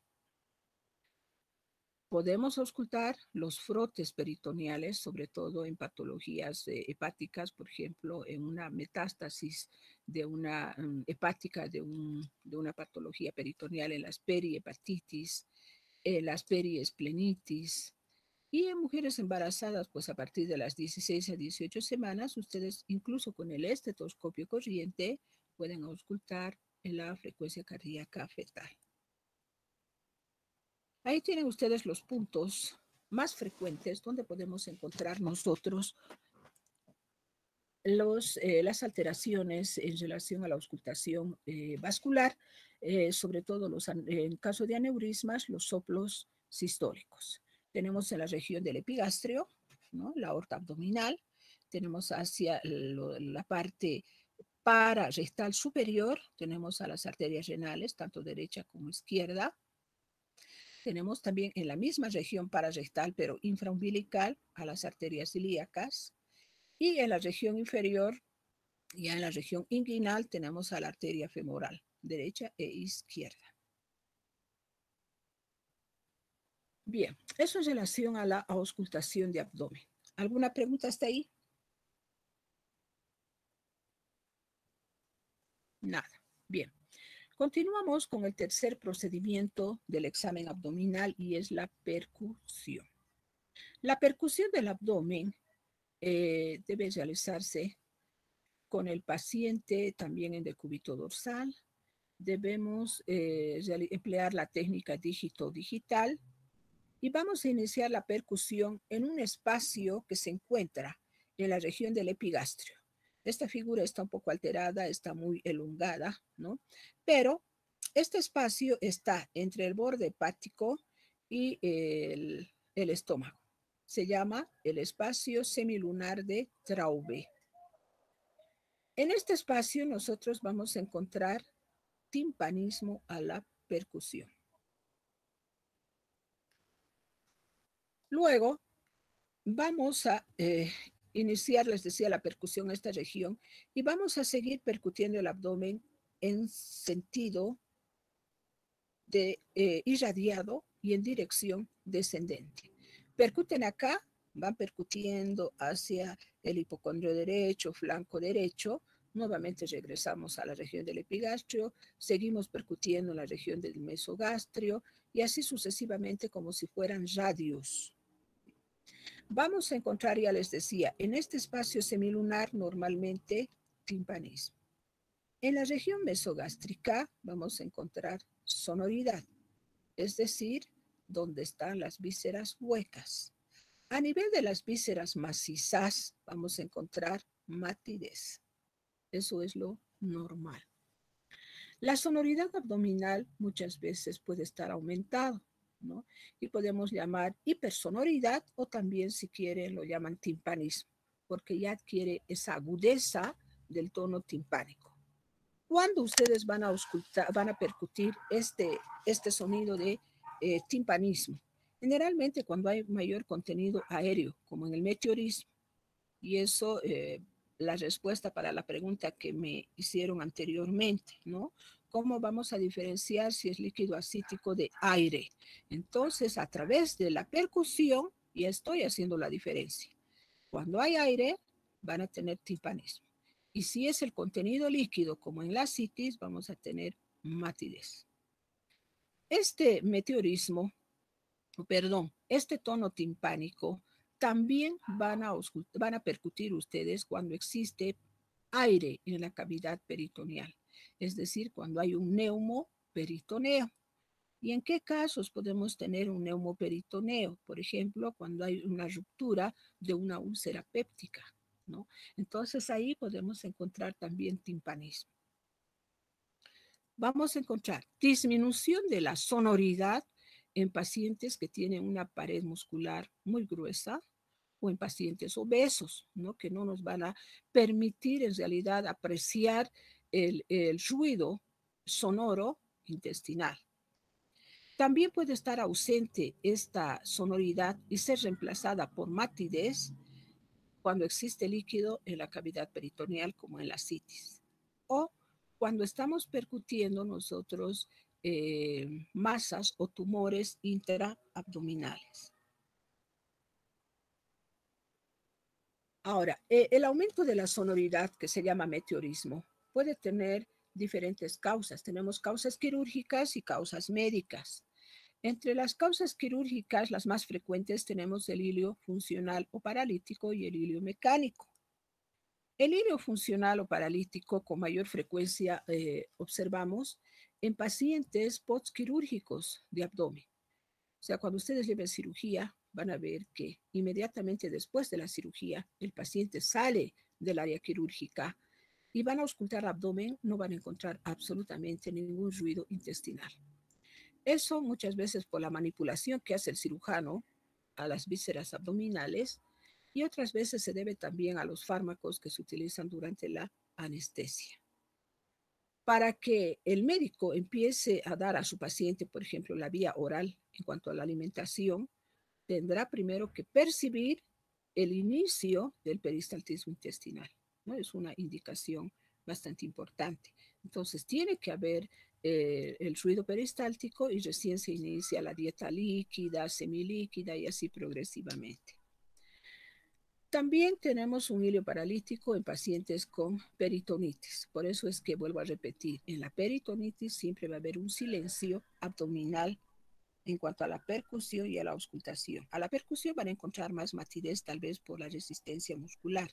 Podemos auscultar los frotes peritoneales, sobre todo en patologías eh, hepáticas, por ejemplo, en una metástasis de una um, hepática de, un, de una patología peritoneal, en las perihepatitis, en las periesplenitis, y en mujeres embarazadas, pues a partir de las dieciséis a dieciocho semanas, ustedes incluso con el estetoscopio corriente pueden auscultar en la frecuencia cardíaca fetal. Ahí tienen ustedes los puntos más frecuentes donde podemos encontrar nosotros los, eh, las alteraciones en relación a la auscultación eh, vascular, eh, sobre todo los, en caso de aneurismas, los soplos sistólicos. Tenemos en la región del epigastrio, ¿no? La aorta abdominal, tenemos hacia lo, la parte pararectal superior, tenemos a las arterias renales, tanto derecha como izquierda. Tenemos también en la misma región pararectal, pero infraumbilical, a las arterias ilíacas. Y en la región inferior, ya en la región inguinal, tenemos a la arteria femoral, derecha e izquierda. Bien, eso en relación a la auscultación de abdomen. ¿Alguna pregunta hasta ahí? Nada. Bien. Continuamos con el tercer procedimiento del examen abdominal y es la percusión. La percusión del abdomen eh, debe realizarse con el paciente también en decúbito dorsal. Debemos eh, emplear la técnica dígito-digital y vamos a iniciar la percusión en un espacio que se encuentra en la región del epigastrio. Esta figura está un poco alterada, está muy elongada, ¿no? Pero este espacio está entre el borde hepático y el, el estómago. Se llama el espacio semilunar de Traube. En este espacio nosotros vamos a encontrar timpanismo a la percusión. Luego vamos a eh, iniciar, les decía, la percusión en esta región y vamos a seguir percutiendo el abdomen en sentido de, eh, irradiado y en dirección descendente. Percuten acá, van percutiendo hacia el hipocondrio derecho, flanco derecho. Nuevamente regresamos a la región del epigastrio, seguimos percutiendo en la región del mesogastrio y así sucesivamente como si fueran radios. Vamos a encontrar, ya les decía, en este espacio semilunar normalmente timpanismo. En la región mesogástrica vamos a encontrar sonoridad, es decir, donde están las vísceras huecas. A nivel de las vísceras macizas vamos a encontrar matidez. Eso es lo normal. La sonoridad abdominal muchas veces puede estar aumentado, ¿no? Y podemos llamar hipersonoridad o también, si quieren, lo llaman timpanismo, porque ya adquiere esa agudeza del tono timpánico. ¿Cuándo ustedes van a, auscultar, van a percutir este, este sonido de eh, timpanismo? Generalmente cuando hay mayor contenido aéreo, como en el meteorismo, y eso, eh, la respuesta para la pregunta que me hicieron anteriormente, ¿no? ¿Cómo vamos a diferenciar si es líquido acítico de aire? Entonces, a través de la percusión, ya estoy haciendo la diferencia. Cuando hay aire, van a tener timpanismo. Y si es el contenido líquido, como en la citis, vamos a tener matidez. Este meteorismo, perdón, este tono timpánico, también van a, van a percutir ustedes cuando existe aire en la cavidad peritoneal, es decir, cuando hay un neumoperitoneo. ¿Y en qué casos podemos tener un neumoperitoneo? Por ejemplo, cuando hay una ruptura de una úlcera péptica, ¿no? Entonces ahí podemos encontrar también timpanismo. Vamos a encontrar disminución de la sonoridad en pacientes que tienen una pared muscular muy gruesa o en pacientes obesos, ¿no? Que no nos van a permitir en realidad apreciar el, el ruido sonoro intestinal. También puede estar ausente esta sonoridad y ser reemplazada por matidez cuando existe líquido en la cavidad peritoneal, como en la citis. O cuando estamos percutiendo nosotros eh, masas o tumores intraabdominales. Ahora, eh, el aumento de la sonoridad, que se llama meteorismo, puede tener diferentes causas. Tenemos causas quirúrgicas y causas médicas. Entre las causas quirúrgicas, las más frecuentes tenemos el hilio funcional o paralítico y el hilio mecánico. El hilio funcional o paralítico con mayor frecuencia eh, observamos en pacientes postquirúrgicos de abdomen. O sea, cuando ustedes lleven cirugía, van a ver que inmediatamente después de la cirugía, el paciente sale del área quirúrgica y van a auscultar abdomen, no van a encontrar absolutamente ningún ruido intestinal. Eso muchas veces por la manipulación que hace el cirujano a las vísceras abdominales y otras veces se debe también a los fármacos que se utilizan durante la anestesia. Para que el médico empiece a dar a su paciente, por ejemplo, la vía oral en cuanto a la alimentación, tendrá primero que percibir el inicio del peristaltismo intestinal, ¿no? Es una indicación bastante importante. Entonces, tiene que haber eh, el ruido peristáltico y recién se inicia la dieta líquida, semilíquida y así progresivamente. También tenemos un hilio paralítico en pacientes con peritonitis. Por eso es que vuelvo a repetir, en la peritonitis siempre va a haber un silencio abdominal en cuanto a la percusión y a la auscultación. A la percusión van a encontrar más matidez tal vez por la resistencia muscular.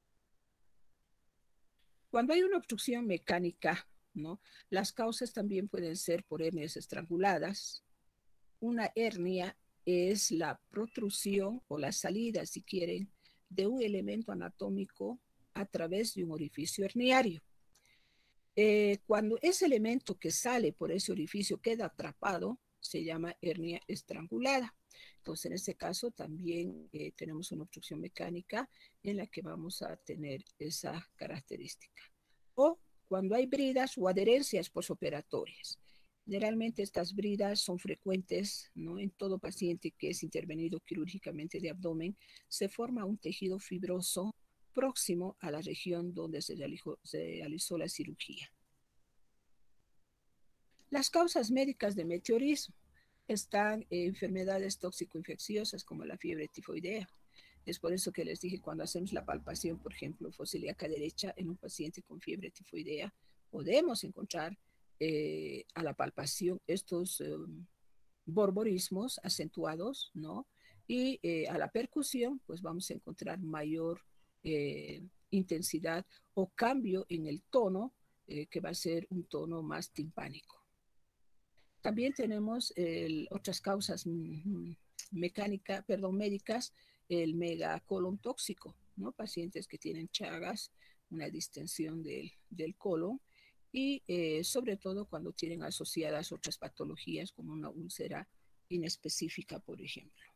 Cuando hay una obstrucción mecánica, ¿no? Las causas también pueden ser por hernias estranguladas. Una hernia es la protrusión o la salida, si quieren, de un elemento anatómico a través de un orificio herniario. Eh, cuando ese elemento que sale por ese orificio queda atrapado, se llama hernia estrangulada. Entonces, en este caso también eh, tenemos una obstrucción mecánica en la que vamos a tener esa característica. O cuando hay bridas o adherencias posoperatorias. Generalmente estas bridas son frecuentes, ¿no? En todo paciente que es intervenido quirúrgicamente de abdomen, se forma un tejido fibroso próximo a la región donde se realizó, se realizó la cirugía. Las causas médicas de meteorismo están eh, enfermedades tóxico-infecciosas como la fiebre tifoidea. Es por eso que les dije, cuando hacemos la palpación, por ejemplo, fosiliaca derecha en un paciente con fiebre tifoidea, podemos encontrar eh, a la palpación estos eh, borborismos acentuados, ¿no? Y eh, a la percusión, pues vamos a encontrar mayor eh, intensidad o cambio en el tono, eh, que va a ser un tono más timpánico. También tenemos el, otras causas mm, mecánica, perdón, médicas, el megacolon tóxico, ¿no? Pacientes que tienen chagas, una distensión del, del colon, y eh, sobre todo cuando tienen asociadas otras patologías como una úlcera inespecífica, por ejemplo.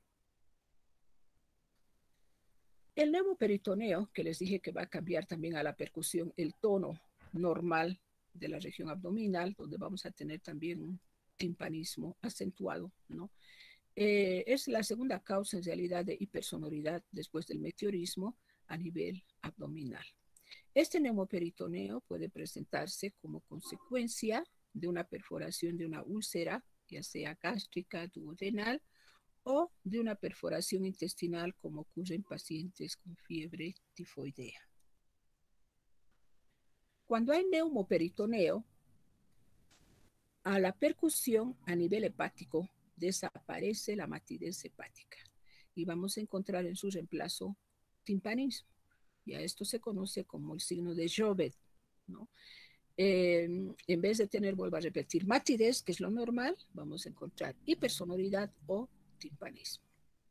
El neumoperitoneo, que les dije que va a cambiar también a la percusión el tono normal de la región abdominal, donde vamos a tener también un timpanismo acentuado, ¿no? Eh, es la segunda causa en realidad de hipersonoridad después del meteorismo a nivel abdominal. Este neumoperitoneo puede presentarse como consecuencia de una perforación de una úlcera, ya sea gástrica, duodenal, o de una perforación intestinal, como ocurre en pacientes con fiebre tifoidea. Cuando hay neumoperitoneo, a la percusión a nivel hepático desaparece la matidez hepática y vamos a encontrar en su reemplazo timpanismo. Y a esto se conoce como el signo de Joubert, ¿no? Eh, en vez de tener, vuelvo a repetir, matidez, que es lo normal, vamos a encontrar hipersonoridad o timpanismo.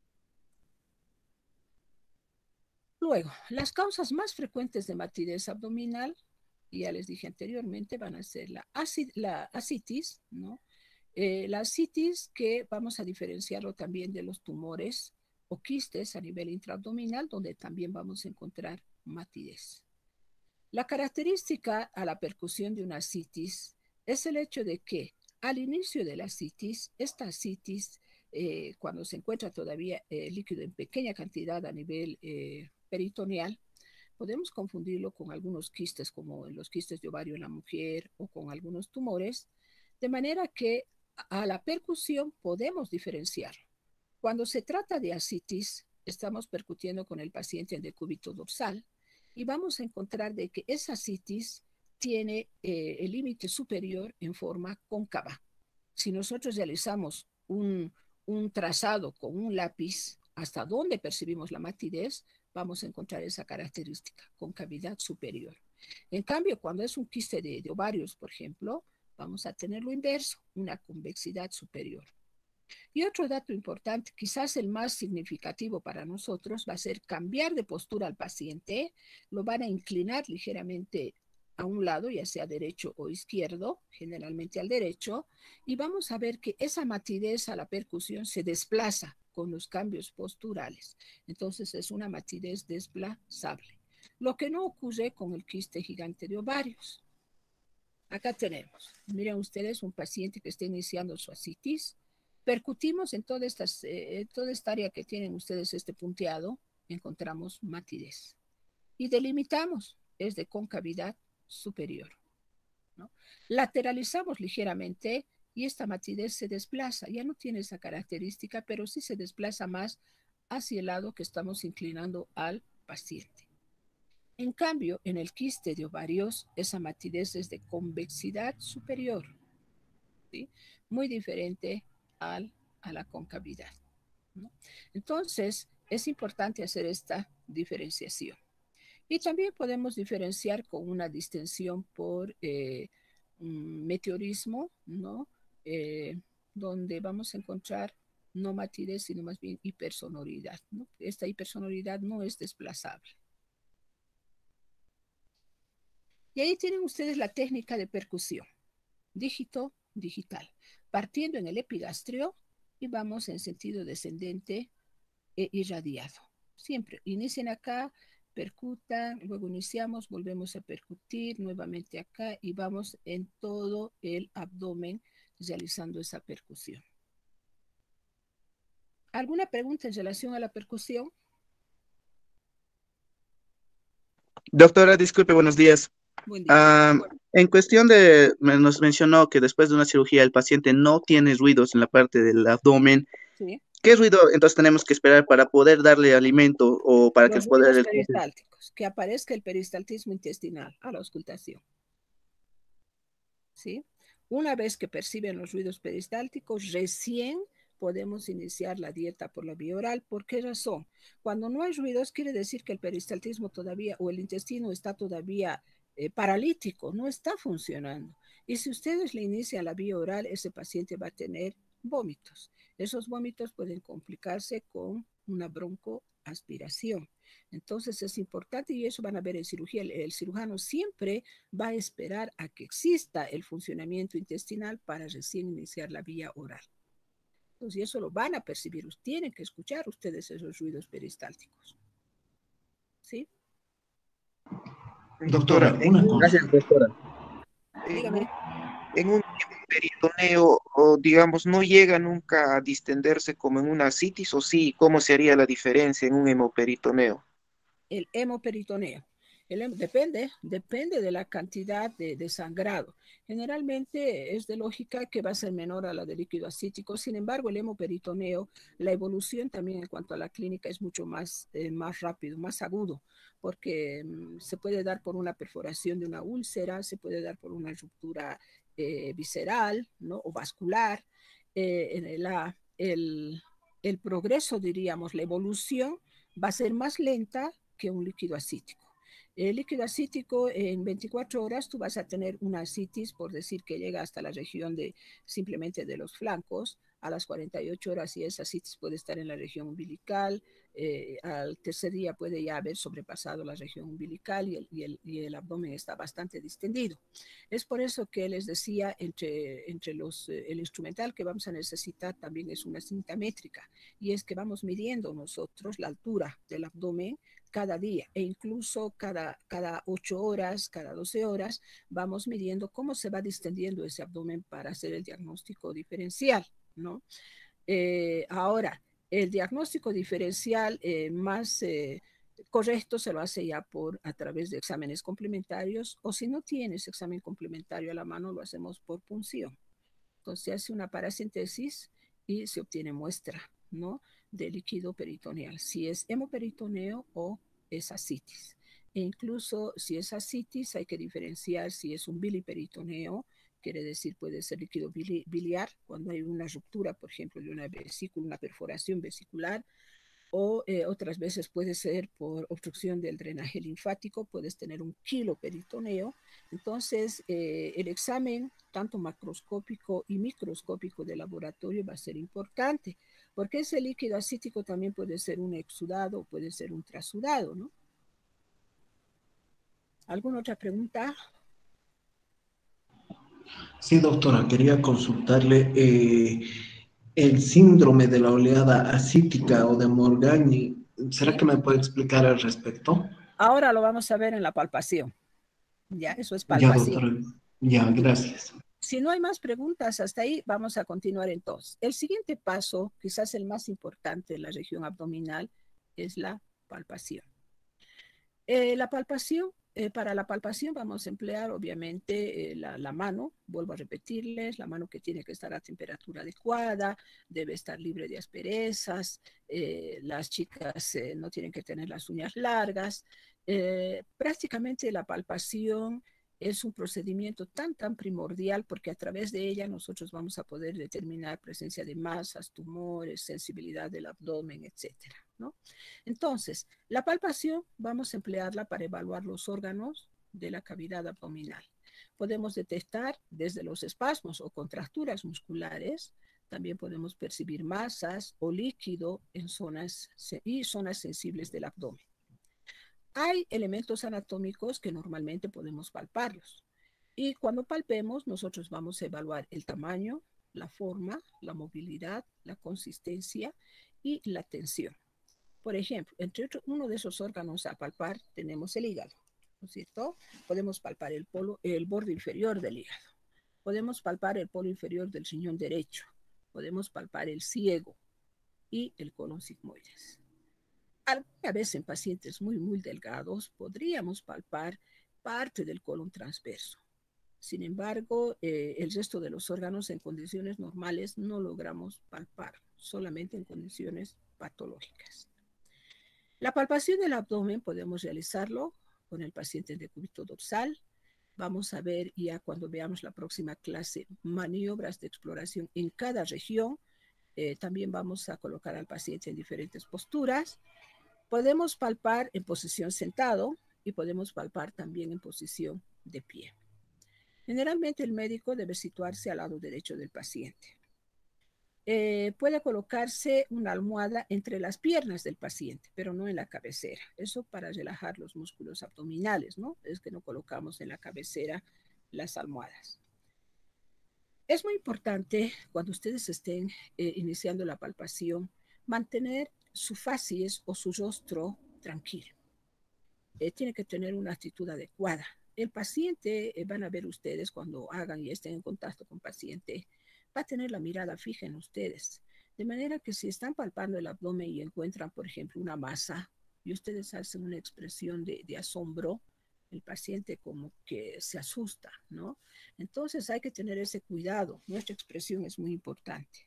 Luego, las causas más frecuentes de matidez abdominal, y ya les dije anteriormente, van a ser la, acid, la asitis, ¿no? Eh, la asitis, que vamos a diferenciarlo también de los tumores o quistes a nivel intraabdominal, donde también vamos a encontrar matidez. La característica a la percusión de una asitis es el hecho de que al inicio de la asitis, esta asitis, eh, cuando se encuentra todavía eh, líquido en pequeña cantidad a nivel eh, peritoneal, podemos confundirlo con algunos quistes, como los quistes de ovario en la mujer o con algunos tumores, de manera que a la percusión podemos diferenciar. Cuando se trata de asitis, estamos percutiendo con el paciente en decúbito dorsal y vamos a encontrar de que esa asitis tiene eh, el límite superior en forma cóncava. Si nosotros realizamos un, un trazado con un lápiz hasta donde percibimos la matidez, vamos a encontrar esa característica, concavidad superior. En cambio, cuando es un quiste de, de ovarios, por ejemplo, vamos a tener lo inverso, una convexidad superior. Y otro dato importante, quizás el más significativo para nosotros, va a ser cambiar de postura al paciente, lo van a inclinar ligeramente a un lado, ya sea derecho o izquierdo, generalmente al derecho, y vamos a ver que esa matidez a la percusión se desplaza con los cambios posturales. Entonces es una matidez desplazable. Lo que no ocurre con el quiste gigante de ovarios. Acá tenemos, miren ustedes, un paciente que está iniciando su asitis. Percutimos en toda, estas, eh, toda esta área que tienen ustedes este punteado, encontramos matidez. Y delimitamos, es de concavidad superior, ¿no? Lateralizamos ligeramente y esta matidez se desplaza. Ya no tiene esa característica, pero sí se desplaza más hacia el lado que estamos inclinando al paciente. En cambio, en el quiste de ovarios, esa matidez es de convexidad superior, ¿sí? Muy diferente al, a la concavidad, ¿no? Entonces, es importante hacer esta diferenciación. Y también podemos diferenciar con una distensión por eh, meteorismo, ¿no? Eh, donde vamos a encontrar no matidez, sino más bien hipersonoridad, ¿no? Esta hipersonoridad no es desplazable. Y ahí tienen ustedes la técnica de percusión, dígito digital, partiendo en el epigastrio y vamos en sentido descendente e irradiado. Siempre inicien acá, percutan, luego iniciamos, volvemos a percutir nuevamente acá y vamos en todo el abdomen realizando esa percusión. ¿Alguna pregunta en relación a la percusión? Doctora, disculpe, buenos días. Buen día. Ah, en cuestión de, me- nos mencionó que después de una cirugía el paciente no tiene ruidos en la parte del abdomen. Sí. ¿Qué ruido entonces tenemos que esperar para poder darle alimento o para que Los pueda ruidos el peristálticos, que aparezca el peristaltismo intestinal a la auscultación. ¿Sí? Una vez que perciben los ruidos peristálticos, recién podemos iniciar la dieta por la vía oral. ¿Por qué razón? Cuando no hay ruidos, quiere decir que el peristaltismo todavía o el intestino está todavía eh, paralítico, no está funcionando. Y si ustedes le inician la vía oral, ese paciente va a tener vómitos. Esos vómitos pueden complicarse con una broncoaspiración. Entonces es importante y eso van a ver en cirugía. El, el cirujano siempre va a esperar a que exista el funcionamiento intestinal para recién iniciar la vía oral. Entonces eso lo van a percibir. Tienen que escuchar ustedes esos ruidos peristálticos. ¿Sí? Doctora, una cosa. Gracias, doctora. Dígame. En un peritoneo, o digamos, no llega nunca a distenderse como en una ascitis, o sí, ¿cómo sería la diferencia en un hemoperitoneo? El hemoperitoneo. El hem depende, depende de la cantidad de, de sangrado. Generalmente es de lógica que va a ser menor a la de líquido ascítico. Sin embargo, el hemoperitoneo, la evolución también en cuanto a la clínica es mucho más, eh, más rápido, más agudo, porque mm, se puede dar por una perforación de una úlcera, se puede dar por una ruptura eh, visceral, ¿no? O vascular. Eh, en la, el, el progreso, diríamos, la evolución va a ser más lenta que un líquido ascítico. El líquido ascítico, en veinticuatro horas tú vas a tener una ascitis, por decir que llega hasta la región de simplemente de los flancos. A las cuarenta y ocho horas, y esa ascitis puede estar en la región umbilical. Eh, al tercer día puede ya haber sobrepasado la región umbilical y el, y, el, y el abdomen está bastante distendido. Es por eso que les decía, entre, entre los, eh, el instrumental que vamos a necesitar también es una cinta métrica, y es que vamos midiendo nosotros la altura del abdomen cada día e incluso cada, cada ocho horas, cada doce horas, vamos midiendo cómo se va distendiendo ese abdomen para hacer el diagnóstico diferencial, ¿no? Eh, ahora, el diagnóstico diferencial eh, más eh, correcto se lo hace ya por a través de exámenes complementarios, o si no tienes examen complementario a la mano, lo hacemos por punción. Entonces se hace una paracentesis y se obtiene muestra, ¿no?, de líquido peritoneal, si es hemoperitoneo o es ascitis. E incluso si es ascitis hay que diferenciar si es un biliperitoneo, quiere decir puede ser líquido bili biliar cuando hay una ruptura, por ejemplo, de una vesícula, una perforación vesicular, o eh, otras veces puede ser por obstrucción del drenaje linfático, puedes tener un kiloperitoneo. Entonces, eh, el examen tanto macroscópico y microscópico de laboratorio va a ser importante, porque ese líquido ascítico también puede ser un exudado, puede ser un trasudado, ¿no? ¿Alguna otra pregunta? Sí, doctora, quería consultarle eh, el síndrome de la oleada ascítica o de Morgagni. ¿Será ¿Sí? que me puede explicar al respecto? Ahora lo vamos a ver en la palpación. Ya, eso es Ya, palpación. doctora. Ya, gracias. Si no hay más preguntas hasta ahí, vamos a continuar entonces. El siguiente paso, quizás el más importante en la región abdominal, es la palpación. Eh, la palpación, eh, para la palpación vamos a emplear obviamente eh, la, la mano, vuelvo a repetirles, la mano que tiene que estar a temperatura adecuada, debe estar libre de asperezas, eh, las chicas eh, no tienen que tener las uñas largas. Eh, prácticamente la palpación es un procedimiento tan, tan primordial porque a través de ella nosotros vamos a poder determinar presencia de masas, tumores, sensibilidad del abdomen, etcétera, ¿no? Entonces, la palpación vamos a emplearla para evaluar los órganos de la cavidad abdominal. Podemos detectar desde los espasmos o contracturas musculares, también podemos percibir masas o líquido en zonas y zonas sensibles del abdomen. Hay elementos anatómicos que normalmente podemos palparlos. Y cuando palpemos, nosotros vamos a evaluar el tamaño, la forma, la movilidad, la consistencia y la tensión. Por ejemplo, entre otro, uno de esos órganos a palpar tenemos el hígado, ¿no es cierto? Podemos palpar el, polo, el borde inferior del hígado. Podemos palpar el polo inferior del riñón derecho. Podemos palpar el ciego y el colon sigmoides. Alguna vez en pacientes muy, muy delgados podríamos palpar parte del colon transverso. Sin embargo, eh, el resto de los órganos en condiciones normales no logramos palpar, solamente en condiciones patológicas. La palpación del abdomen podemos realizarlo con el paciente en decúbito dorsal. Vamos a ver ya cuando veamos la próxima clase maniobras de exploración en cada región. Eh, también vamos a colocar al paciente en diferentes posturas. Podemos palpar en posición sentado y podemos palpar también en posición de pie. Generalmente el médico debe situarse al lado derecho del paciente. Eh, puede colocarse una almohada entre las piernas del paciente, pero no en la cabecera. Eso para relajar los músculos abdominales, ¿no? Es que no colocamos en la cabecera las almohadas. Es muy importante cuando ustedes estén eh, iniciando la palpación, mantener su facies o su rostro tranquilo. Eh, tiene que tener una actitud adecuada. El paciente, eh, van a ver ustedes cuando hagan y estén en contacto con el paciente, va a tener la mirada fija en ustedes. De manera que si están palpando el abdomen y encuentran, por ejemplo, una masa, y ustedes hacen una expresión de, de asombro, el paciente como que se asusta, ¿no? Entonces hay que tener ese cuidado. Nuestra expresión es muy importante.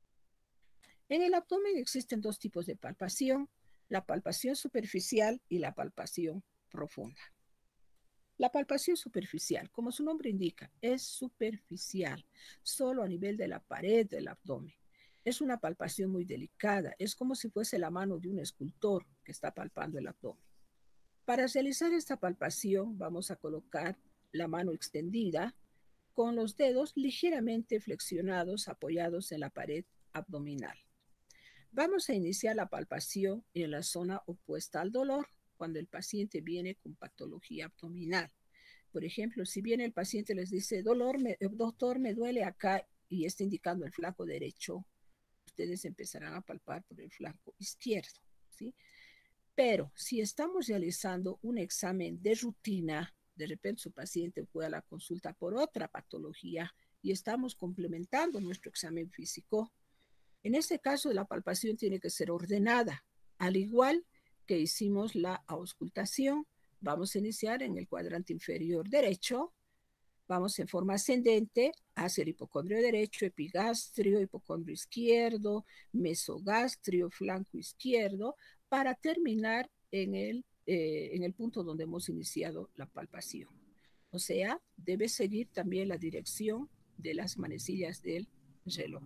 En el abdomen existen dos tipos de palpación, la palpación superficial y la palpación profunda. La palpación superficial, como su nombre indica, es superficial, solo a nivel de la pared del abdomen. Es una palpación muy delicada, es como si fuese la mano de un escultor que está palpando el abdomen. Para realizar esta palpación vamos a colocar la mano extendida con los dedos ligeramente flexionados apoyados en la pared abdominal. Vamos a iniciar la palpación en la zona opuesta al dolor cuando el paciente viene con patología abdominal. Por ejemplo, si viene el paciente y les dice, dolor, me, doctor, me duele acá y está indicando el flanco derecho, ustedes empezarán a palpar por el flanco izquierdo, ¿sí? Pero si estamos realizando un examen de rutina, de repente su paciente fue a la consulta por otra patología y estamos complementando nuestro examen físico, en este caso la palpación tiene que ser ordenada, al igual que hicimos la auscultación. Vamos a iniciar en el cuadrante inferior derecho, vamos en forma ascendente hacia el hipocondrio derecho, epigastrio, hipocondrio izquierdo, mesogastrio, flanco izquierdo, para terminar en el, eh, en el punto donde hemos iniciado la palpación. O sea, debe seguir también la dirección de las manecillas del reloj.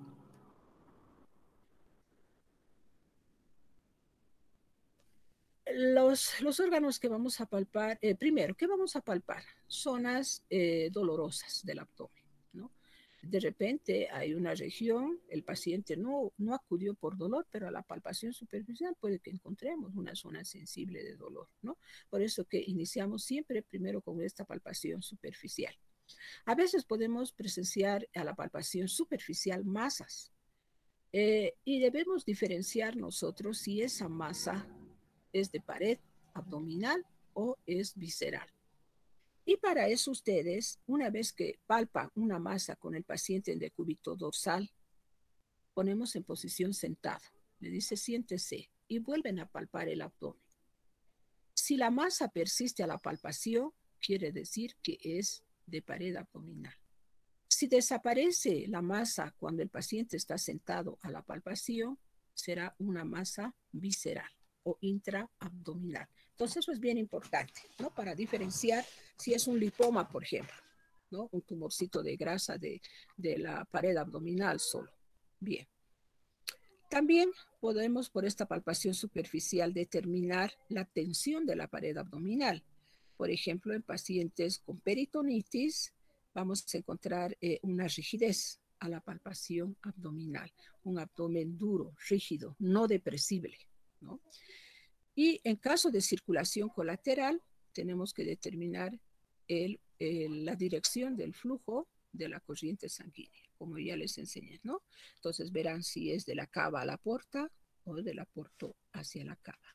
Los, los órganos que vamos a palpar, eh, primero, ¿qué vamos a palpar? Zonas eh, dolorosas del abdomen, ¿no? De repente hay una región, el paciente no, no acudió por dolor, pero a la palpación superficial puede que encontremos una zona sensible de dolor, ¿no? Por eso que iniciamos siempre primero con esta palpación superficial. A veces podemos presenciar a la palpación superficial masas eh, y debemos diferenciar nosotros si esa masa es de pared abdominal o es visceral. Y para eso ustedes, una vez que palpan una masa con el paciente en decúbito dorsal, ponemos en posición sentado. Le dice siéntese y vuelven a palpar el abdomen. Si la masa persiste a la palpación, quiere decir que es de pared abdominal. Si desaparece la masa cuando el paciente está sentado a la palpación, será una masa visceral o intraabdominal. Entonces eso es bien importante, ¿no? Para diferenciar si es un lipoma, por ejemplo, ¿no? Un tumorcito de grasa de, de la pared abdominal solo. Bien. También podemos por esta palpación superficial determinar la tensión de la pared abdominal. Por ejemplo, en pacientes con peritonitis vamos a encontrar eh, una rigidez a la palpación abdominal, un abdomen duro, rígido, no depresible, ¿no? Y en caso de circulación colateral, tenemos que determinar el, el, la dirección del flujo de la corriente sanguínea, como ya les enseñé, ¿no? Entonces verán si es de la cava a la porta o de la porta hacia la cava.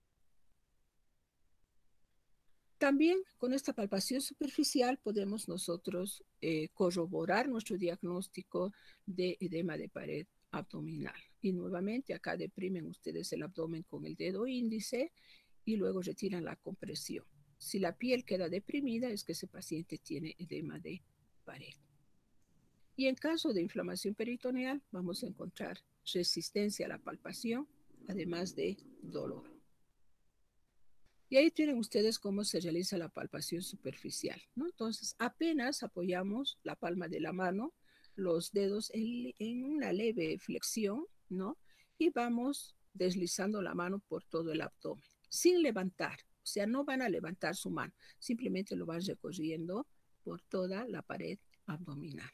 También con esta palpación superficial podemos nosotros eh, corroborar nuestro diagnóstico de edema de pared abdominal. Y nuevamente acá deprimen ustedes el abdomen con el dedo índice y luego retiran la compresión. Si la piel queda deprimida, es que ese paciente tiene edema de pared. Y en caso de inflamación peritoneal, vamos a encontrar resistencia a la palpación, además de dolor. Y ahí tienen ustedes cómo se realiza la palpación superficial, ¿no? Entonces, apenas apoyamos la palma de la mano, los dedos en, en una leve flexión, ¿no? Y vamos deslizando la mano por todo el abdomen, sin levantar. O sea, no van a levantar su mano, simplemente lo van recorriendo por toda la pared abdominal.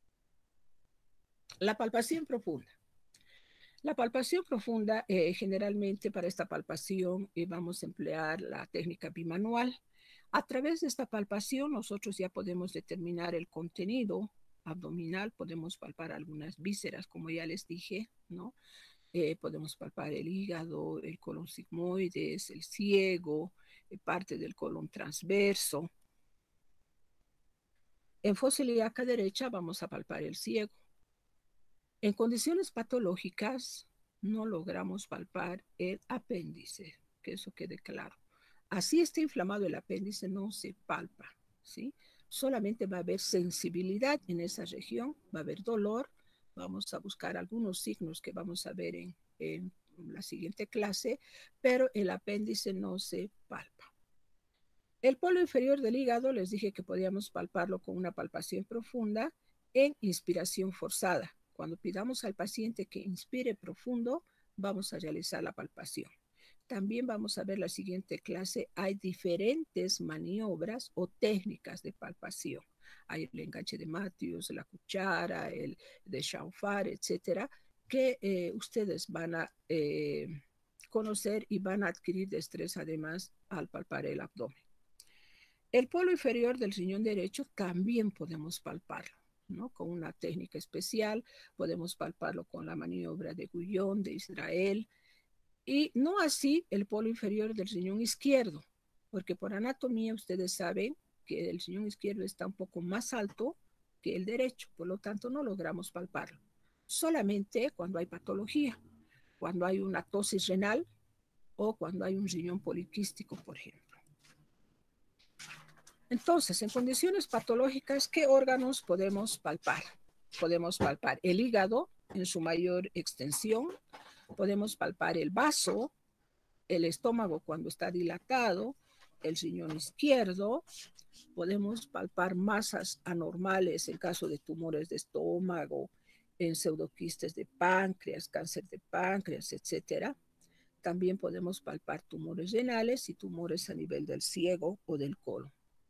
La palpación profunda. La palpación profunda, eh, generalmente para esta palpación eh, vamos a emplear la técnica bimanual. A través de esta palpación nosotros ya podemos determinar el contenido abdominal, podemos palpar algunas vísceras, como ya les dije, ¿no? Eh, podemos palpar el hígado, el colon sigmoides, el ciego, eh, parte del colon transverso. En fosa ilíaca derecha vamos a palpar el ciego. En condiciones patológicas no logramos palpar el apéndice, que eso quede claro. Así está inflamado el apéndice, no se palpa, ¿sí? Solamente va a haber sensibilidad en esa región, va a haber dolor. Vamos a buscar algunos signos que vamos a ver en, en la siguiente clase, pero el apéndice no se palpa. El polo inferior del hígado, les dije que podíamos palparlo con una palpación profunda en inspiración forzada. Cuando pidamos al paciente que inspire profundo, vamos a realizar la palpación. También vamos a ver la siguiente clase. Hay diferentes maniobras o técnicas de palpación. Hay el enganche de Matthews, la cuchara, el de Chaufar, etcétera, que eh, ustedes van a eh, conocer y van a adquirir destreza además al palpar el abdomen. El polo inferior del riñón derecho también podemos palparlo, ¿no? Con una técnica especial, podemos palparlo con la maniobra de Guyon, de Israel, y no así el polo inferior del riñón izquierdo, porque por anatomía ustedes saben que el riñón izquierdo está un poco más alto que el derecho, por lo tanto no logramos palparlo. Solamente cuando hay patología, cuando hay una tosis renal o cuando hay un riñón poliquístico, por ejemplo. Entonces, en condiciones patológicas, ¿qué órganos podemos palpar? Podemos palpar el hígado en su mayor extensión, podemos palpar el vaso, el estómago cuando está dilatado, el riñón izquierdo, podemos palpar masas anormales en caso de tumores de estómago, en pseudoquistes de páncreas, cáncer de páncreas, etcétera. También podemos palpar tumores renales y tumores a nivel del ciego o del colon.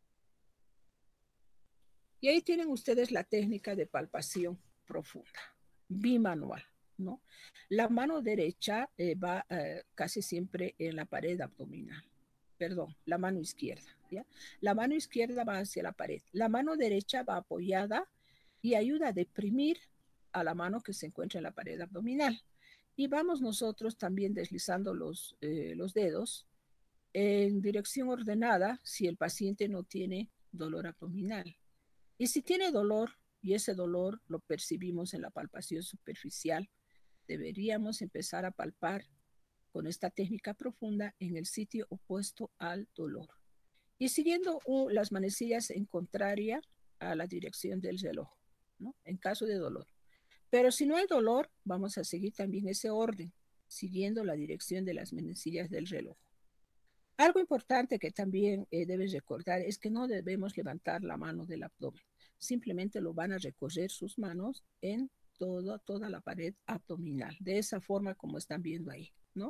Y ahí tienen ustedes la técnica de palpación profunda, bimanual, ¿no? La mano derecha eh, va eh, casi siempre en la pared abdominal. Perdón, la mano izquierda, ¿ya? La mano izquierda va hacia la pared. La mano derecha va apoyada y ayuda a deprimir a la mano que se encuentra en la pared abdominal. Y vamos nosotros también deslizando los, eh, los dedos en dirección ordenada si el paciente no tiene dolor abdominal. Y si tiene dolor, y ese dolor lo percibimos en la palpación superficial, deberíamos empezar a palpar con esta técnica profunda en el sitio opuesto al dolor. Y siguiendo uh, las manecillas en contraria a la dirección del reloj, ¿no? En caso de dolor. Pero si no hay dolor, vamos a seguir también ese orden, siguiendo la dirección de las manecillas del reloj. Algo importante que también eh, debes recordar es que no debemos levantar la mano del abdomen. Simplemente lo van a recorrer sus manos en todo, toda la pared abdominal, de esa forma como están viendo ahí, ¿no?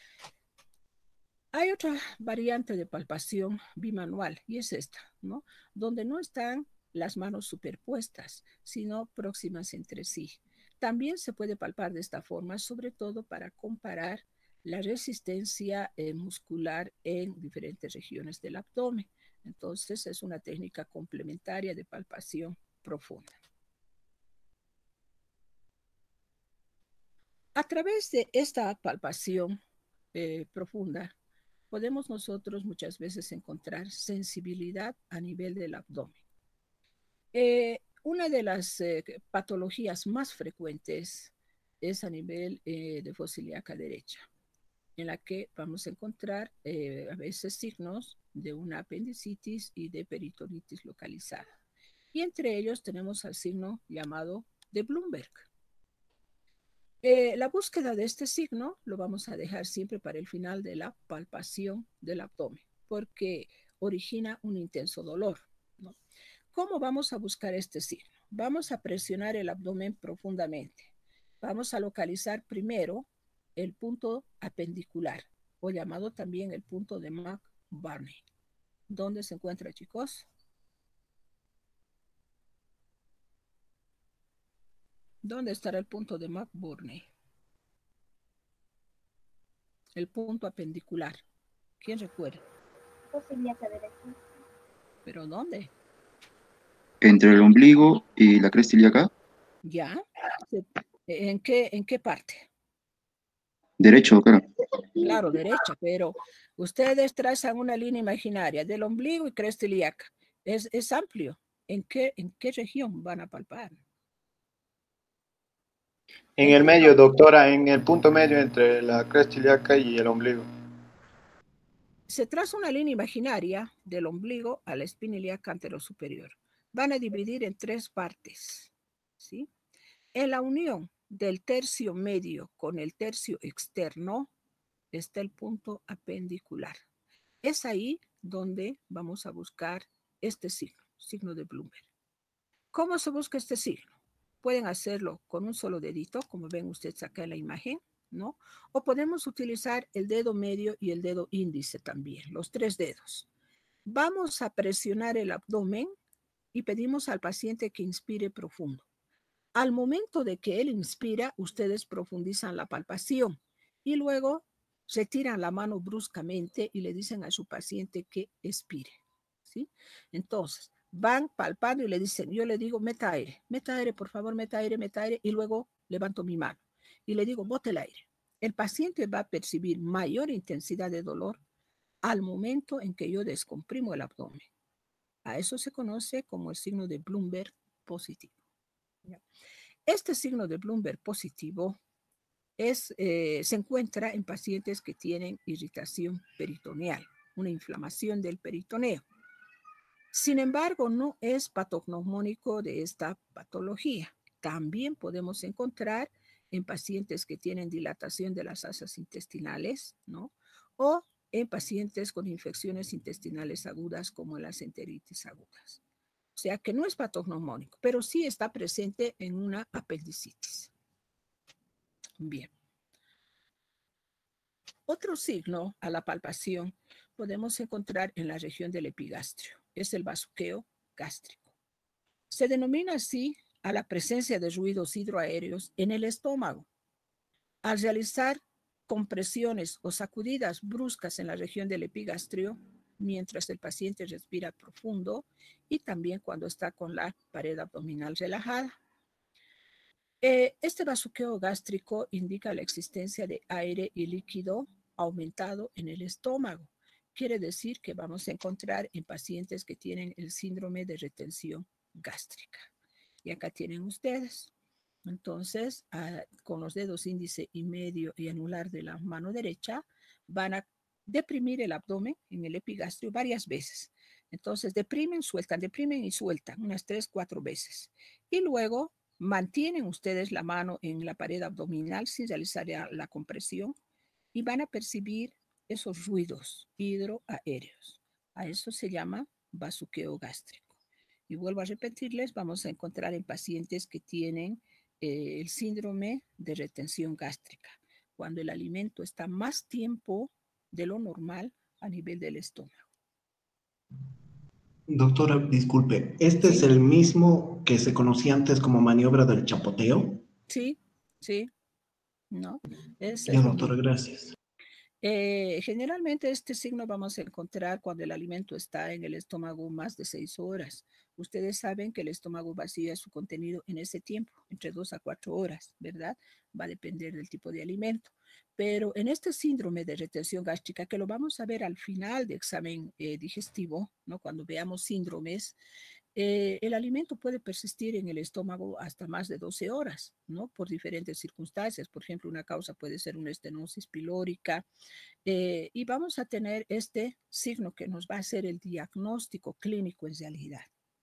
Hay otra variante de palpación bimanual y es esta, ¿no? Donde no están las manos superpuestas, sino próximas entre sí. También se puede palpar de esta forma, sobre todo para comparar la resistencia eh, muscular en diferentes regiones del abdomen. Entonces, es una técnica complementaria de palpación profunda. A través de esta palpación eh, profunda, podemos nosotros muchas veces encontrar sensibilidad a nivel del abdomen. Eh, una de las eh, patologías más frecuentes es a nivel eh, de fosa ilíaca derecha. en la que vamos a encontrar eh, a veces signos de una apendicitis y de peritonitis localizada. Y entre ellos tenemos al signo llamado de Bloomberg. Eh, la búsqueda de este signo lo vamos a dejar siempre para el final de la palpación del abdomen, porque origina un intenso dolor, ¿no? ¿Cómo vamos a buscar este signo? Vamos a presionar el abdomen profundamente. Vamos a localizar primero el punto apendicular, o llamado también el punto de McBurney. ¿Dónde se encuentra, chicos? ¿Dónde estará el punto de McBurney? El punto apendicular. ¿Quién recuerda? Fosiliaca derecha. ¿Pero dónde? Entre el ombligo y la cresta ilíaca. ¿Ya? ¿En qué, en qué parte? Derecho, doctora. Claro, derecha, pero ustedes trazan una línea imaginaria del ombligo y cresta ilíaca. Es, es amplio. ¿En qué, ¿En qué región van a palpar? En el medio, doctora, en el punto medio entre la cresta ilíaca y el ombligo. Se traza una línea imaginaria del ombligo a la espina ilíaca anterosuperior. Van a dividir en tres partes, ¿sí? En la unión del tercio medio con el tercio externo está el punto apendicular. Es ahí donde vamos a buscar este signo, signo de Bloomberg. ¿Cómo se busca este signo? Pueden hacerlo con un solo dedito, como ven ustedes acá en la imagen, ¿no? O podemos utilizar el dedo medio y el dedo índice también, los tres dedos. Vamos a presionar el abdomen y pedimos al paciente que inspire profundo. Al momento de que él inspira, ustedes profundizan la palpación y luego retiran la mano bruscamente y le dicen a su paciente que expire, ¿sí? Entonces, van palpando y le dicen, yo le digo, meta aire, meta aire, por favor, meta aire, meta aire, y luego levanto mi mano y le digo, bote el aire. El paciente va a percibir mayor intensidad de dolor al momento en que yo descomprimo el abdomen. A eso se conoce como el signo de Bloomberg positivo. Este signo de Bloomberg positivo es, eh, se encuentra en pacientes que tienen irritación peritoneal, una inflamación del peritoneo. Sin embargo, no es patognomónico de esta patología. También podemos encontrar en pacientes que tienen dilatación de las asas intestinales, ¿no? O en pacientes con infecciones intestinales agudas como las enteritis agudas. O sea que no es patognomónico, pero sí está presente en una apendicitis. Bien. Otro signo a la palpación podemos encontrar en la región del epigastrio. Es el bazuqueo gástrico. Se denomina así a la presencia de ruidos hidroaéreos en el estómago. Al realizar compresiones o sacudidas bruscas en la región del epigastrio, mientras el paciente respira profundo y también cuando está con la pared abdominal relajada. Eh, este bazuqueo gástrico indica la existencia de aire y líquido aumentado en el estómago. Quiere decir que vamos a encontrar en pacientes que tienen el síndrome de retención gástrica. Y acá tienen ustedes. Entonces, uh, con los dedos índice y medio y anular de la mano derecha, van a deprimir el abdomen en el epigastrio varias veces. Entonces, deprimen, sueltan, deprimen y sueltan unas tres, cuatro veces. Y luego mantienen ustedes la mano en la pared abdominal sin realizar la compresión y van a percibir esos ruidos hidroaéreos. A eso se llama bazuqueo gástrico. Y vuelvo a repetirles, vamos a encontrar en pacientes que tienen eh, el síndrome de retención gástrica, cuando el alimento está más tiempo de lo normal a nivel del estómago. Doctora, disculpe, ¿este ¿Sí? es el mismo que se conocía antes como maniobra del chapoteo? Sí, sí. No, es, Ya, es doctora, gracias. Eh, generalmente este signo vamos a encontrar cuando el alimento está en el estómago más de seis horas. Ustedes saben que el estómago vacía su contenido en ese tiempo, entre dos a cuatro horas, ¿verdad? Va a depender del tipo de alimento. Pero en este síndrome de retención gástrica, que lo vamos a ver al final de examen eh, digestivo, ¿no? Cuando veamos síndromes, Eh, el alimento puede persistir en el estómago hasta más de doce horas, ¿no? Por diferentes circunstancias. Por ejemplo, una causa puede ser una estenosis pilórica. Eh, y vamos a tener este signo que nos va a hacer el diagnóstico clínico en realidad.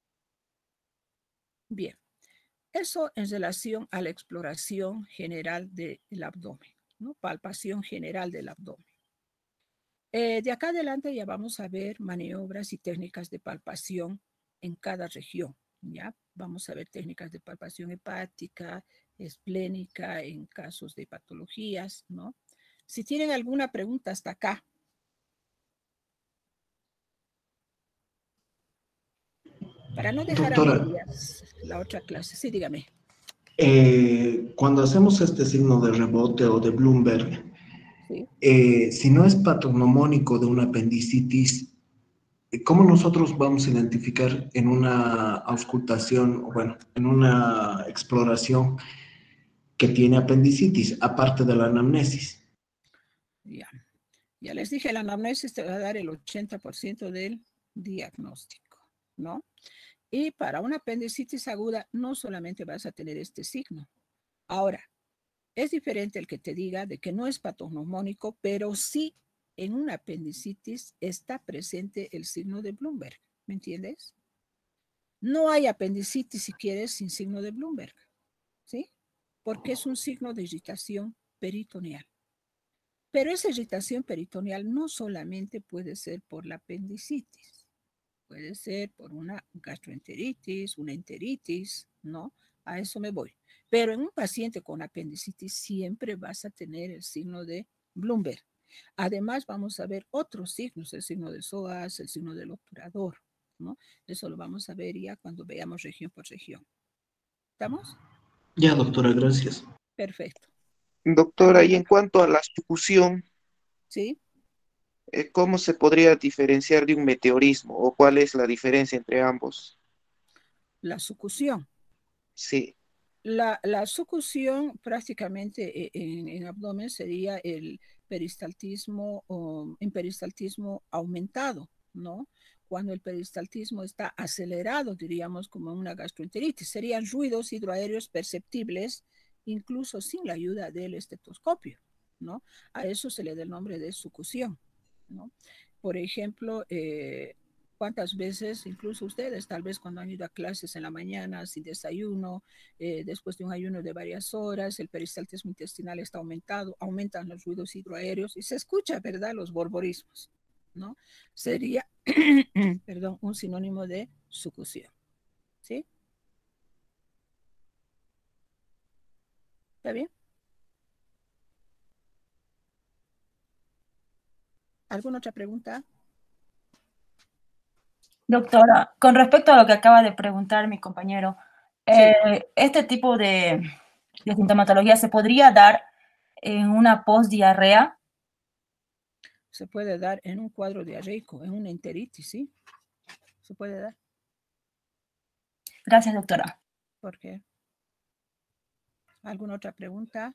Bien, eso en relación a la exploración general del abdomen, ¿no? Palpación general del abdomen. Eh, de acá adelante ya vamos a ver maniobras y técnicas de palpación en cada región, ¿ya? Vamos a ver técnicas de palpación hepática, esplénica, en casos de patologías, ¿no? Si tienen alguna pregunta hasta acá. Para no dejar Doctora, a medias la otra clase. Sí, dígame. Eh, cuando hacemos este signo de rebote o de Bloomberg, Sí. eh, si no es patognomónico de una apendicitis, ¿cómo nosotros vamos a identificar en una auscultación, o bueno, en una exploración que tiene apendicitis, aparte de la anamnesis? Ya. Ya les dije, la anamnesis te va a dar el ochenta por ciento del diagnóstico, ¿no? Y para una apendicitis aguda no solamente vas a tener este signo. Ahora, es diferente el que te diga de que no es patognomónico, pero sí en una apendicitis está presente el signo de Bloomberg, ¿me entiendes? No hay apendicitis, si quieres, sin signo de Bloomberg, ¿sí? Porque es un signo de irritación peritoneal. Pero esa irritación peritoneal no solamente puede ser por la apendicitis, puede ser por una gastroenteritis, una enteritis, ¿no? A eso me voy. Pero en un paciente con apendicitis siempre vas a tener el signo de Bloomberg. Además, vamos a ver otros signos, el signo de psoas, el signo del obturador, ¿no? Eso lo vamos a ver ya cuando veamos región por región. ¿Estamos? Ya, doctora, gracias. Perfecto. Doctora, y en cuanto a la sucusión, ¿sí? Eh, ¿cómo se podría diferenciar de un meteorismo o cuál es la diferencia entre ambos? La sucusión. Sí. La, la sucusión prácticamente en, en abdomen sería el peristaltismo, o, en peristaltismo aumentado, ¿no? Cuando el peristaltismo está acelerado, diríamos como una gastroenteritis, serían ruidos hidroaéreos perceptibles, incluso sin la ayuda del estetoscopio, ¿no? A eso se le da el nombre de sucusión, ¿no? Por ejemplo, eh, ¿cuántas veces, incluso ustedes, tal vez cuando han ido a clases en la mañana sin desayuno, eh, después de un ayuno de varias horas, el peristaltismo intestinal está aumentado, aumentan los ruidos hidroaéreos y se escucha, ¿verdad?, los borborismos, ¿no? Sería, perdón, un sinónimo de sucusión, ¿sí? ¿Está bien? ¿Alguna otra pregunta? Doctora, con respecto a lo que acaba de preguntar mi compañero, eh, sí. ¿este tipo de, de sintomatología se podría dar en una postdiarrea? Se puede dar en un cuadro diarreico, en una enteritis, ¿sí? Se puede dar. Gracias, doctora. ¿Por qué? ¿Alguna otra pregunta?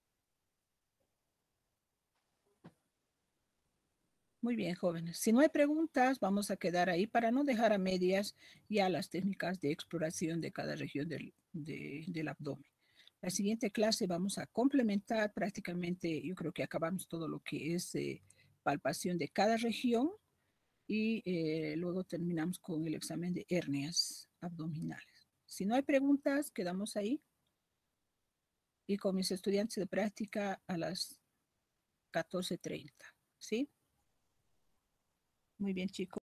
Muy bien, jóvenes. Si no hay preguntas, vamos a quedar ahí para no dejar a medias ya las técnicas de exploración de cada región del, de, del abdomen. La siguiente clase vamos a complementar prácticamente, yo creo que acabamos todo lo que es eh, palpación de cada región y eh, luego terminamos con el examen de hernias abdominales. Si no hay preguntas, quedamos ahí. Y con mis estudiantes de práctica a las catorce treinta, ¿sí? Muy bien, chicos.